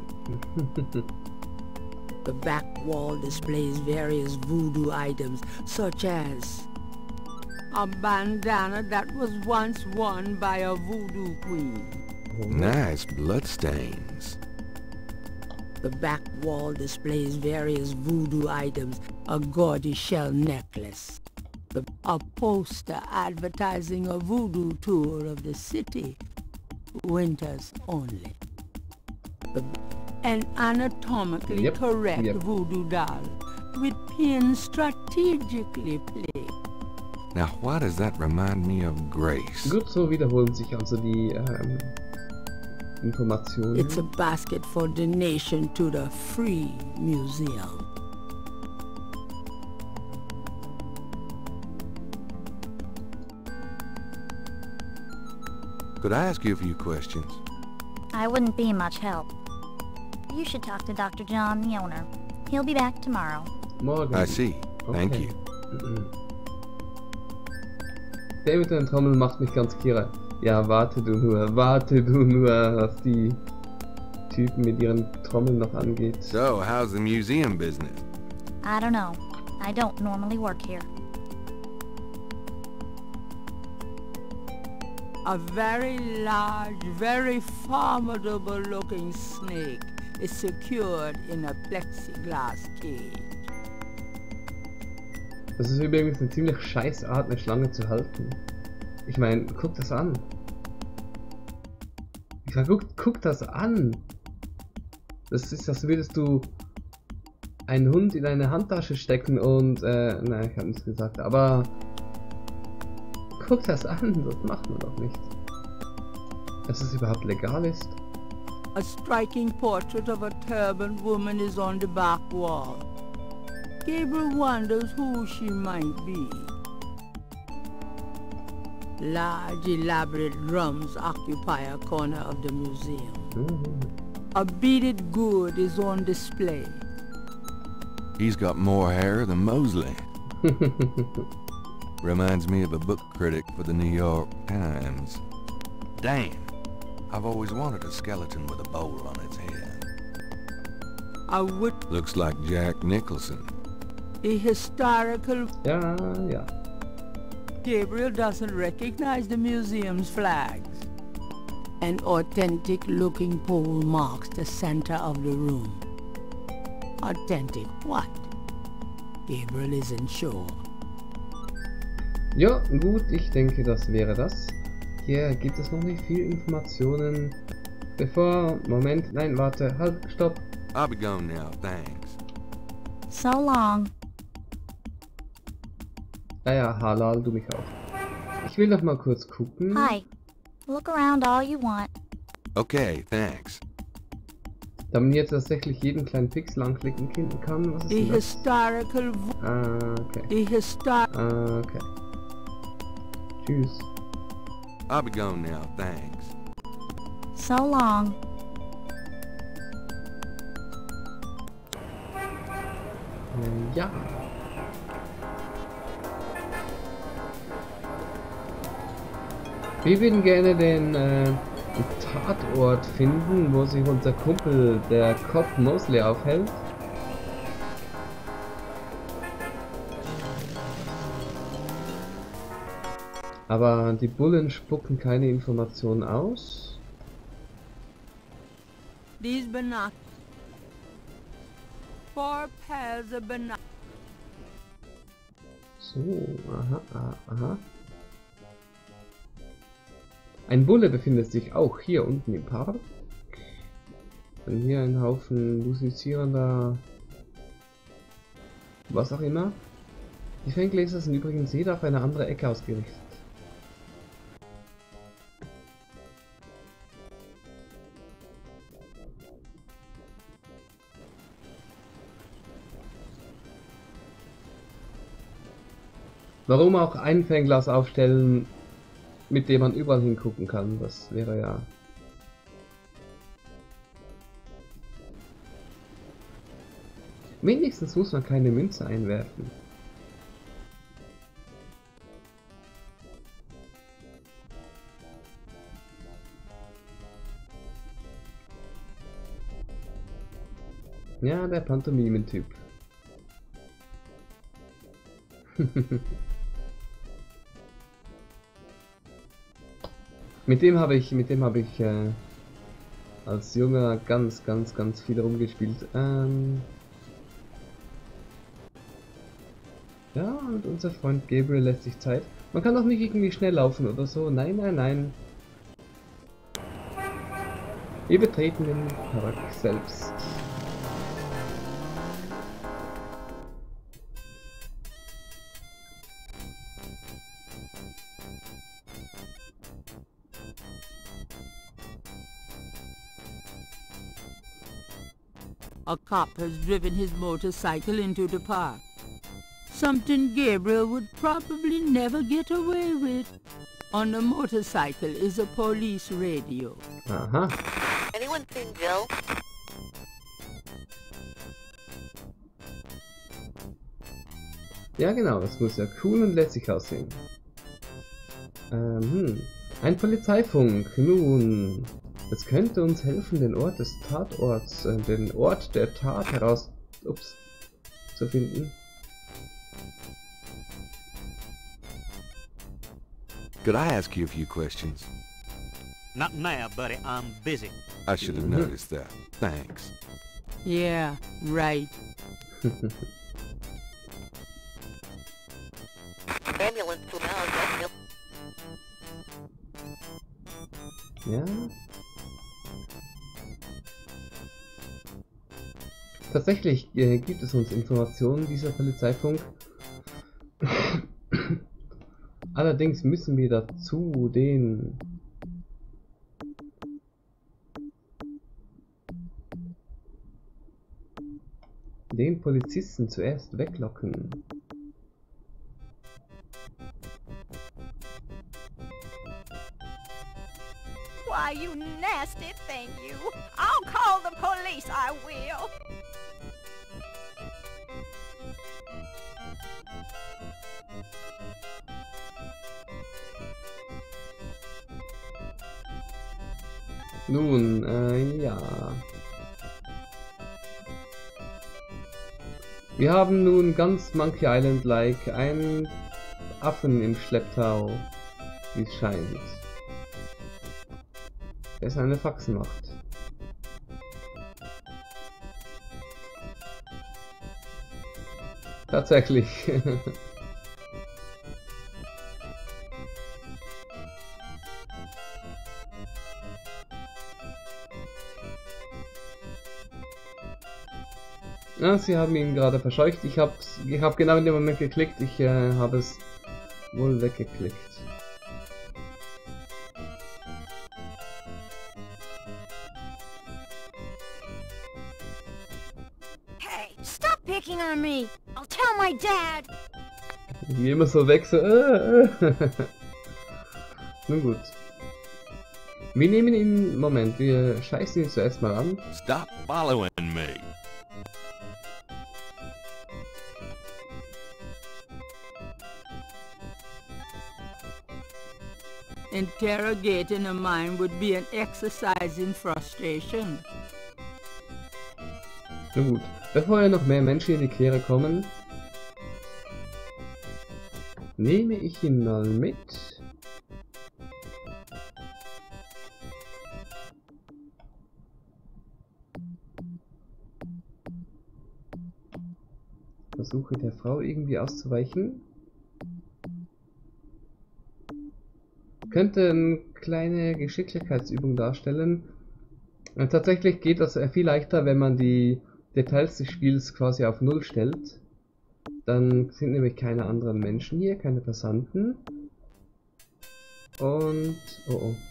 The back wall displays various voodoo items such as a bandana that was once worn by a voodoo queen. Nice bloodstains. The back wall displays various voodoo items, a gaudy shell necklace, the, a poster advertising a voodoo tour of the city, winters only. The, an anatomically Yep, correct yep. voodoo doll with pins strategically placed. Now, why does that remind me of Grace? Gut, so wiederholen sich also die ähm, Informationen. It's a basket for donation to the Free Museum. Could I ask you a few questions? I wouldn't be much help. You should talk to Doctor John, the owner. He'll be back tomorrow. Morgen. I see. Thank Okay. you. Der mit den Trommeln macht mich ganz kirre. Ja, warte du nur, warte du nur, was die Typen mit ihren Trommeln noch angeht. So, how's the museum business? I don't know. I don't normally work here. A very large, very formidable looking snake is secured in a plexiglass cage. Das ist übrigens eine ziemlich scheiß Art, eine Schlange zu halten. Ich meine, guck das an. Ich meine, guck, guck das an. Das ist, als würdest du einen Hund in eine Handtasche stecken und, äh, nein, ich habe nichts gesagt, aber guck das an, das macht man doch nicht. Dass es überhaupt legal ist. A striking portrait of a turbaned woman is on the back wall. Gabriel wonders who she might be. Large, elaborate drums occupy a corner of the museum. Mhm. A beaded gourd is on display. He's got more hair than Mosley. Reminds me of a book critic for the New York Times. Damn, I've always wanted a skeleton with a bowl on its head. A wood, Looks like Jack Nicholson. a historical. Ja, ja. Gabriel doesn't recognize the museum's flags. An authentic looking pole marks the center of the room. Authentic what? Gabriel isn't sure. Ja, gut, ich denke, das wäre das. Hier gibt es noch nicht viel Informationen. Bevor, Moment, nein, warte, halt, stopp. I'll be gone now, thanks. So long. Ja, ja, halal, du mich auch. Ich will noch mal kurz gucken. Hi. Look around all you want. Okay, thanks. Da man jetzt tatsächlich jeden kleinen Pixel anklicken kann, was ist A denn das? historical. vo- Ah, okay. A histor. Ah, okay. Tschüss. I'll be gone now, thanks. So long. Äh, ja. Wir würden gerne den äh, Tatort finden, wo sich unser Kumpel, der Cop Mosley, aufhält. Aber die Bullen spucken keine Informationen aus. These binoculars. Four pairs of binoculars. So, aha, aha, aha. Ein Bulle befindet sich auch hier unten im Park. Dann hier ein Haufen musizierender, was auch immer. Die Ferngläser sind übrigens jeder auf eine andere Ecke ausgerichtet. Warum auch ein Fernglas aufstellen, mit dem man überall hingucken kann? Das wäre ja... Wenigstens muss man keine Münze einwerfen. Ja, der Pantomimen-Typ. Mit dem habe ich, mit dem habe ich äh, als Junger ganz, ganz, ganz viel rumgespielt. Ähm ja, und unser Freund Gabriel lässt sich Zeit. Man kann doch nicht irgendwie schnell laufen oder so. Nein, nein, nein. Wir betreten den Park selbst. A cop has driven his motorcycle into the park. Something Gabriel would probably never get away with. On the motorcycle is a police radio. Aha. Anyone seen Jill? Ja genau, es muss ja cool und lässig aussehen. Ähm, hm. Ein Polizeifunk. Nun, es könnte uns helfen, den Ort des Tatorts, äh, den Ort der Tat heraus ups, zu finden. Could I ask you a few questions? Not now, buddy. I'm busy. I should have noticed that. Thanks. Yeah, right. Ambulance to now, Ja. Tatsächlich äh, gibt es uns Informationen, dieser Polizeifunk. Allerdings müssen wir dazu den den Polizisten zuerst weglocken. Why, you nasty thing, you! I'll call the police, I will! Nun, äh, ja. Wir haben nun ganz Monkey Island-like einen Affen im Schlepptau, wie es scheint. Der eine Faxen macht. Tatsächlich. Ja, sie haben ihn gerade verscheucht. Ich habe ich hab genau in dem Moment geklickt. Ich äh, habe es wohl weggeklickt. Hey, stop picking on me! I'll tell my dad! Wie immer so weg, so. Äh, äh. Nun gut. Wir nehmen ihn. Moment, wir scheißen ihn zuerst mal an. Stop following me. Interrogating a man would be an exercise in frustration. Na gut, bevor ja noch mehr Menschen in die Quere kommen, nehme ich ihn mal mit. Versuche der Frau irgendwie auszuweichen. Könnte eine kleine Geschicklichkeitsübung darstellen. Äh, tatsächlich geht das viel leichter, wenn man die Details des Spiels quasi auf Null stellt. Dann sind nämlich keine anderen Menschen hier, keine Passanten. Und... oh oh.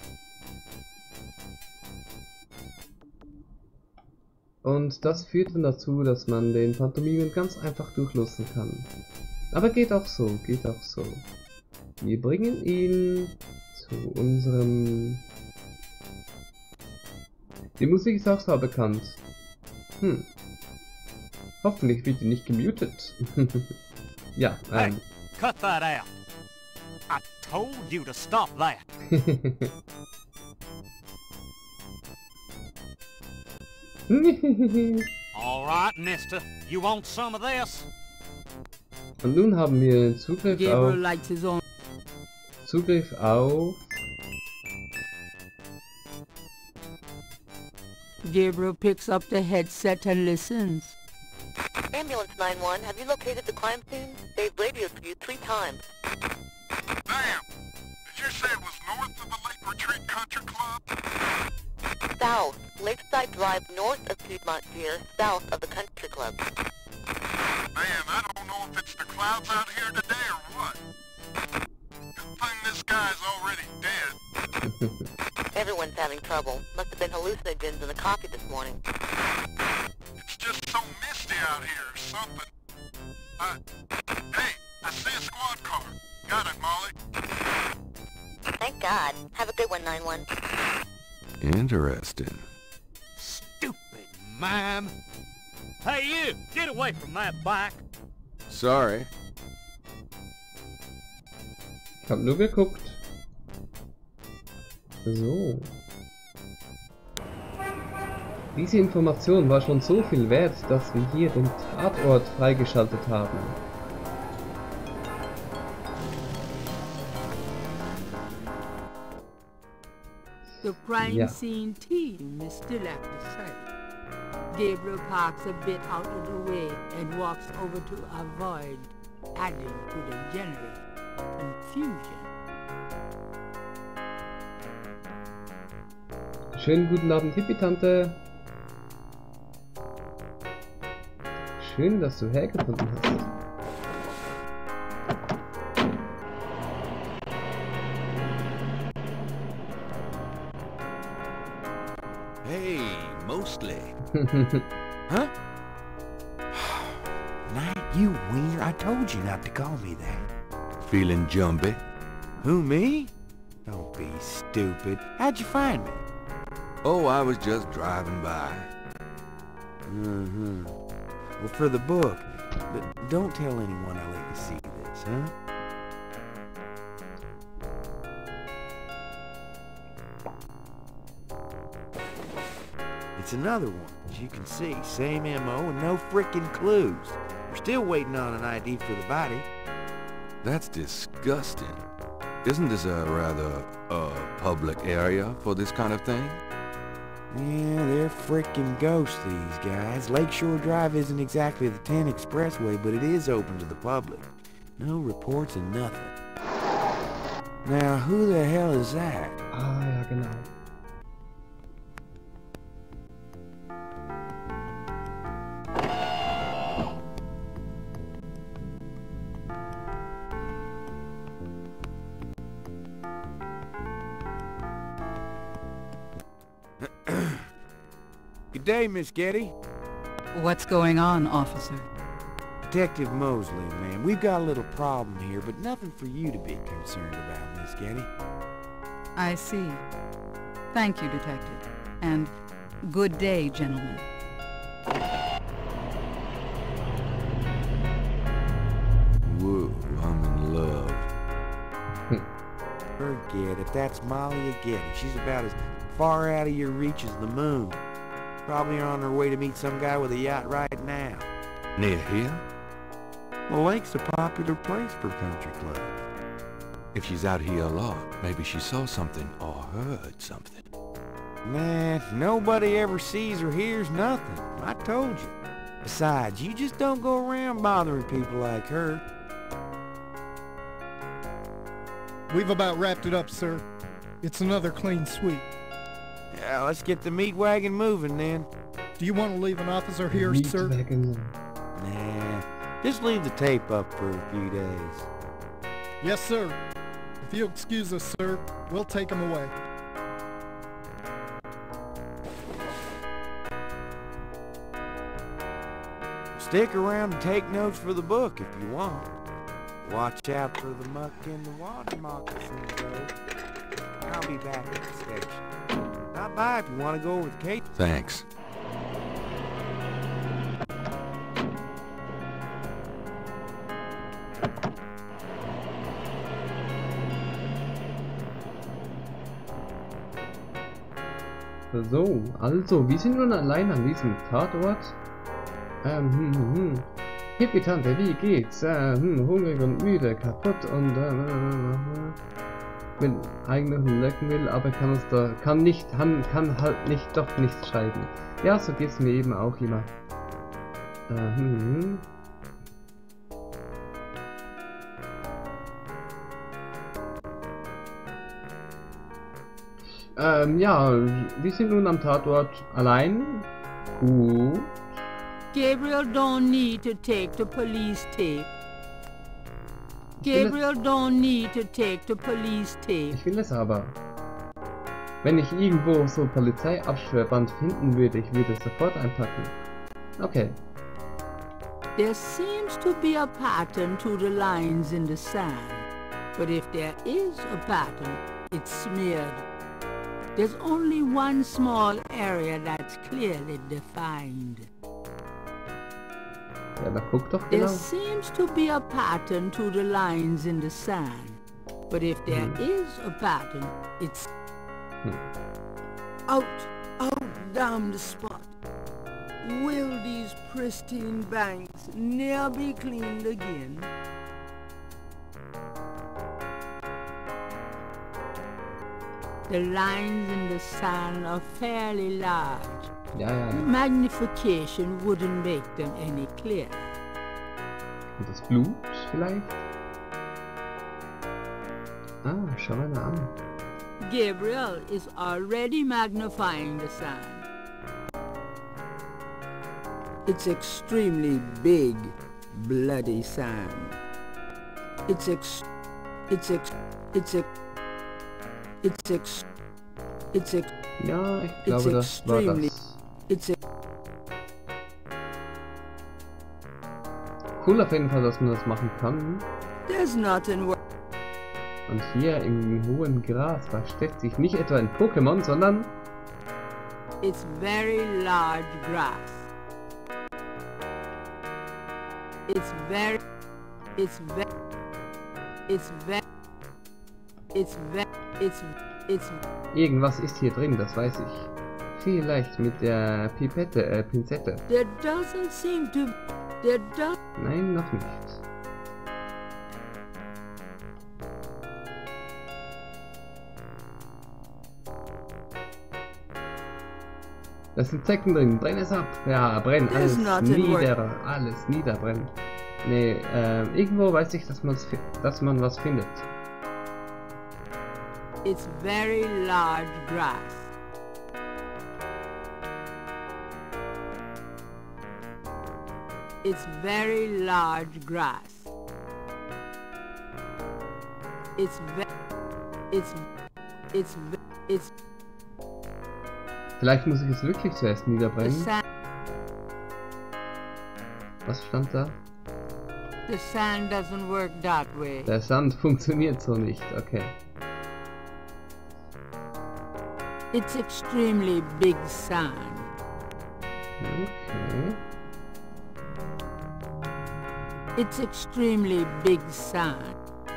Und das führt dann dazu, dass man den Pantomimen ganz einfach durchlassen kann. Aber geht auch so, geht auch so. Wir bringen ihn zu unserem... Die Musik ist auch so bekannt. Hm. Hoffentlich wird die nicht gemutet. Ja, ähm... Hey, cut that out! I told you to stop that! All right, mister. You want some of this? Und nun haben wir Zugriff Gabriel auf... likes his own. Zugriff auf... Gabriel picks up the headset and listens. Ambulance nine one, have you located the crime scene? They've radioed for you three times. Damn! Did you say it was north of the Lake Retreat Country Club? South, Lakeside Drive north of Piedmont Pier, south of the country club. Man, I don't know if it's the clouds out here today or what. Good thing this guy's already dead. Everyone's having trouble. Must have been hallucinogens in the coffee this morning. so misty out here or something. Uh, hey, I see a squad car. Got it, Molly. Thank God. Have a good one, nine one. Interesting. Stupid mime. Hey, you! Get away from that bike. Sorry. Ich hab nur geguckt. So. Diese Information war schon so viel wert, dass wir hier den Tatort freigeschaltet haben. The crime Ja. scene team is still at the site. Gabriel parks a bit out of the way and walks over to avoid adding to the general confusion. Schönen guten Abend, Hippie-Tante. Schön, dass du hergefunden hast. Hey, mostly. Huh? Night, you wiener. I told you not to call me that. Feeling jumpy? Who, me? Don't be stupid. How'd you find me? Oh, I was just driving by. Mm-hmm. Well, for the book, but don't tell anyone I let you see this, huh? It's another one, as you can see. Same M O and no frickin' clues. We're still waiting on an I D for the body. That's disgusting. Isn't this a rather, uh, public area for this kind of thing? Yeah, they're frickin' ghosts, these guys. Lakeshore Drive isn't exactly the ten Expressway, but it is open to the public. No reports and nothing. Now, who the hell is that? Ah, ja, genau. Good day, Miss Getty. What's going on, officer? Detective Mosley, ma'am. We've got a little problem here, but nothing for you to be concerned about, Miss Getty. I see. Thank you, detective. And good day, gentlemen. Whoa, I'm in love. Forget it. That's Molly Getty. She's about as far out of your reach as the moon. Probably on her way to meet some guy with a yacht right now. Near here? The lake's a popular place for country clubs. If she's out here a lot, maybe she saw something or heard something. Nah, nobody ever sees or hears nothing. I told you. Besides, you just don't go around bothering people like her. We've about wrapped it up, sir. It's another clean sweep. Yeah, let's get the meat wagon moving then. Do you want to leave an officer here, Meat sir? wagon. Nah, just leave the tape up for a few days. Yes, sir. If you'll excuse us, sir, we'll take him away. Stick around and take notes for the book if you want. Watch out for the muck in the water moccasins, though. I'll be back at the station. Stop by if you want to go over the case. Thanks. So, also, wir sind nun allein an diesem Tatort. Ähm, hm, hm, hm. Hippie-Tante, wie geht's? Äh, hm, hungrig und müde, kaputt und äh, äh, äh. Wenn eigentlich lecken will, aber kann es da, kann nicht, kann, kann halt nicht, doch nichts schreiben. Ja, so geht's mir eben auch immer. Äh, hm, hm. Ähm, ja, wir sind nun am Tatort allein. Gut. Gabriel don't need to take the police tape. Gabriel don't need to take the police tape. Ich will es aber. Wenn ich irgendwo so Polizeiabsperrband finden würde, ich würde es sofort einpacken. Okay. There seems to be a pattern to the lines in the sand, but if there is a pattern, it's smeared. There's only one small area that's clearly defined. Ja, da guck doch genau. There seems to be a pattern to the lines in the sand, but if there hm. is a pattern, it's hm. out, out, damn the spot. Will these pristine banks ne'er be cleaned again? The lines in the sand are fairly large. Ja, ja, ja. Magnification wouldn't make them any clearer. Und das Blut vielleicht? Ah, schau mal an. Gabriel is already magnifying the sand. It's extremely big, bloody sand. It's ex... It's ex... It's ex... It's ex... It's ex... Ja, ich glaube, das war das. It's ex... Cool auf jeden Fall, dass man das machen kann. There's nothing... Und hier im hohen Gras versteckt sich nicht etwa ein Pokémon, sondern... It's very large grass. It's very... It's very... It's very... It's very... It's... It's... Irgendwas ist hier drin, das weiß ich. Vielleicht mit der Pipette, äh, Pinzette. There doesn't seem to... There does... Nein, noch nicht. Da sind Zecken drin, brenn es ab. Ja, brenn, alles nieder, alles niederbrennen. Nee, äh, irgendwo weiß ich, dass, man's, dass man was findet. It's very large grass. It's very large grass. It's ve it's it's it's Vielleicht muss ich es wirklich zuerst niederbrennen. Was stand da? The sand doesn't work that way. Der Sand funktioniert so nicht, okay. It's extremely big sand. Okay. It's extremely big sand.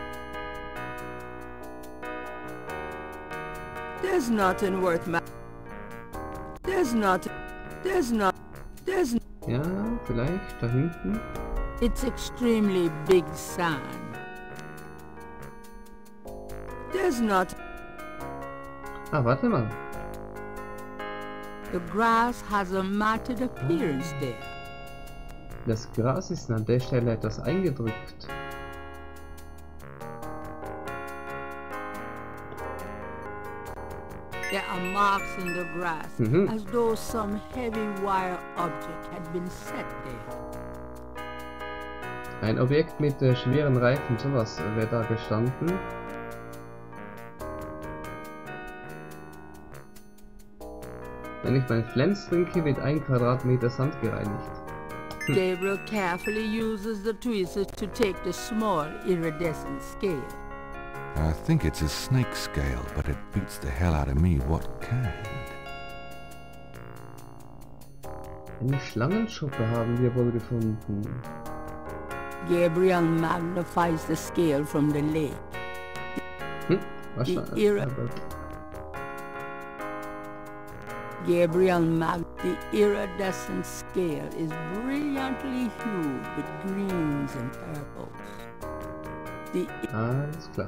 There's nothing worth ma- There's not, there's not, there's n Ja, vielleicht da hinten. It's extremely big sand. There's not. Ah, warte mal. The grass has a matted appearance there. Das Gras ist an der Stelle etwas eingedrückt. There are marks in the grass, mhm. as though some heavy wire object had been set there. Ein Objekt mit äh, schweren Reifen, sowas wäre da gestanden. Wenn ich mein Flens trinke, wird ein Quadratmeter Sand gereinigt. Hm. Gabriel carefully uses the tweezers to take the small iridescent scale. I think it's a snake scale, but it beats the hell out of me what kind. Eine Schlangenschuppe haben wir wohl gefunden. Gabriel magnifies the scale from the lake. Hm, the irid Gabriel mag the iridescent scale is brilliantly hued with greens and purples. The Alles klar.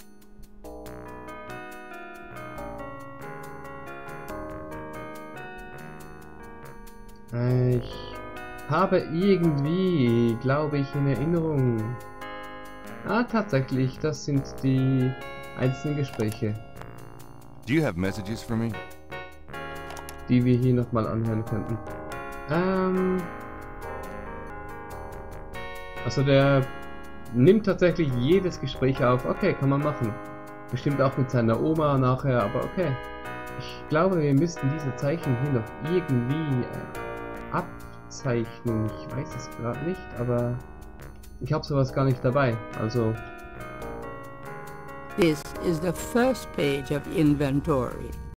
Ich habe irgendwie, glaube ich, in Erinnerung... Ah, tatsächlich, das sind die einzelnen Gespräche. Do you have messages for me? Die wir hier nochmal anhören könnten. Ähm... Also der nimmt tatsächlich jedes Gespräch auf. Okay, kann man machen. Bestimmt auch mit seiner Oma nachher, aber okay. Ich glaube, wir müssten diese Zeichen hier noch irgendwie äh, aufzeichnen? Ich weiß es gerade nicht, aber ich habe sowas gar nicht dabei. Also. This is the first page of inventory.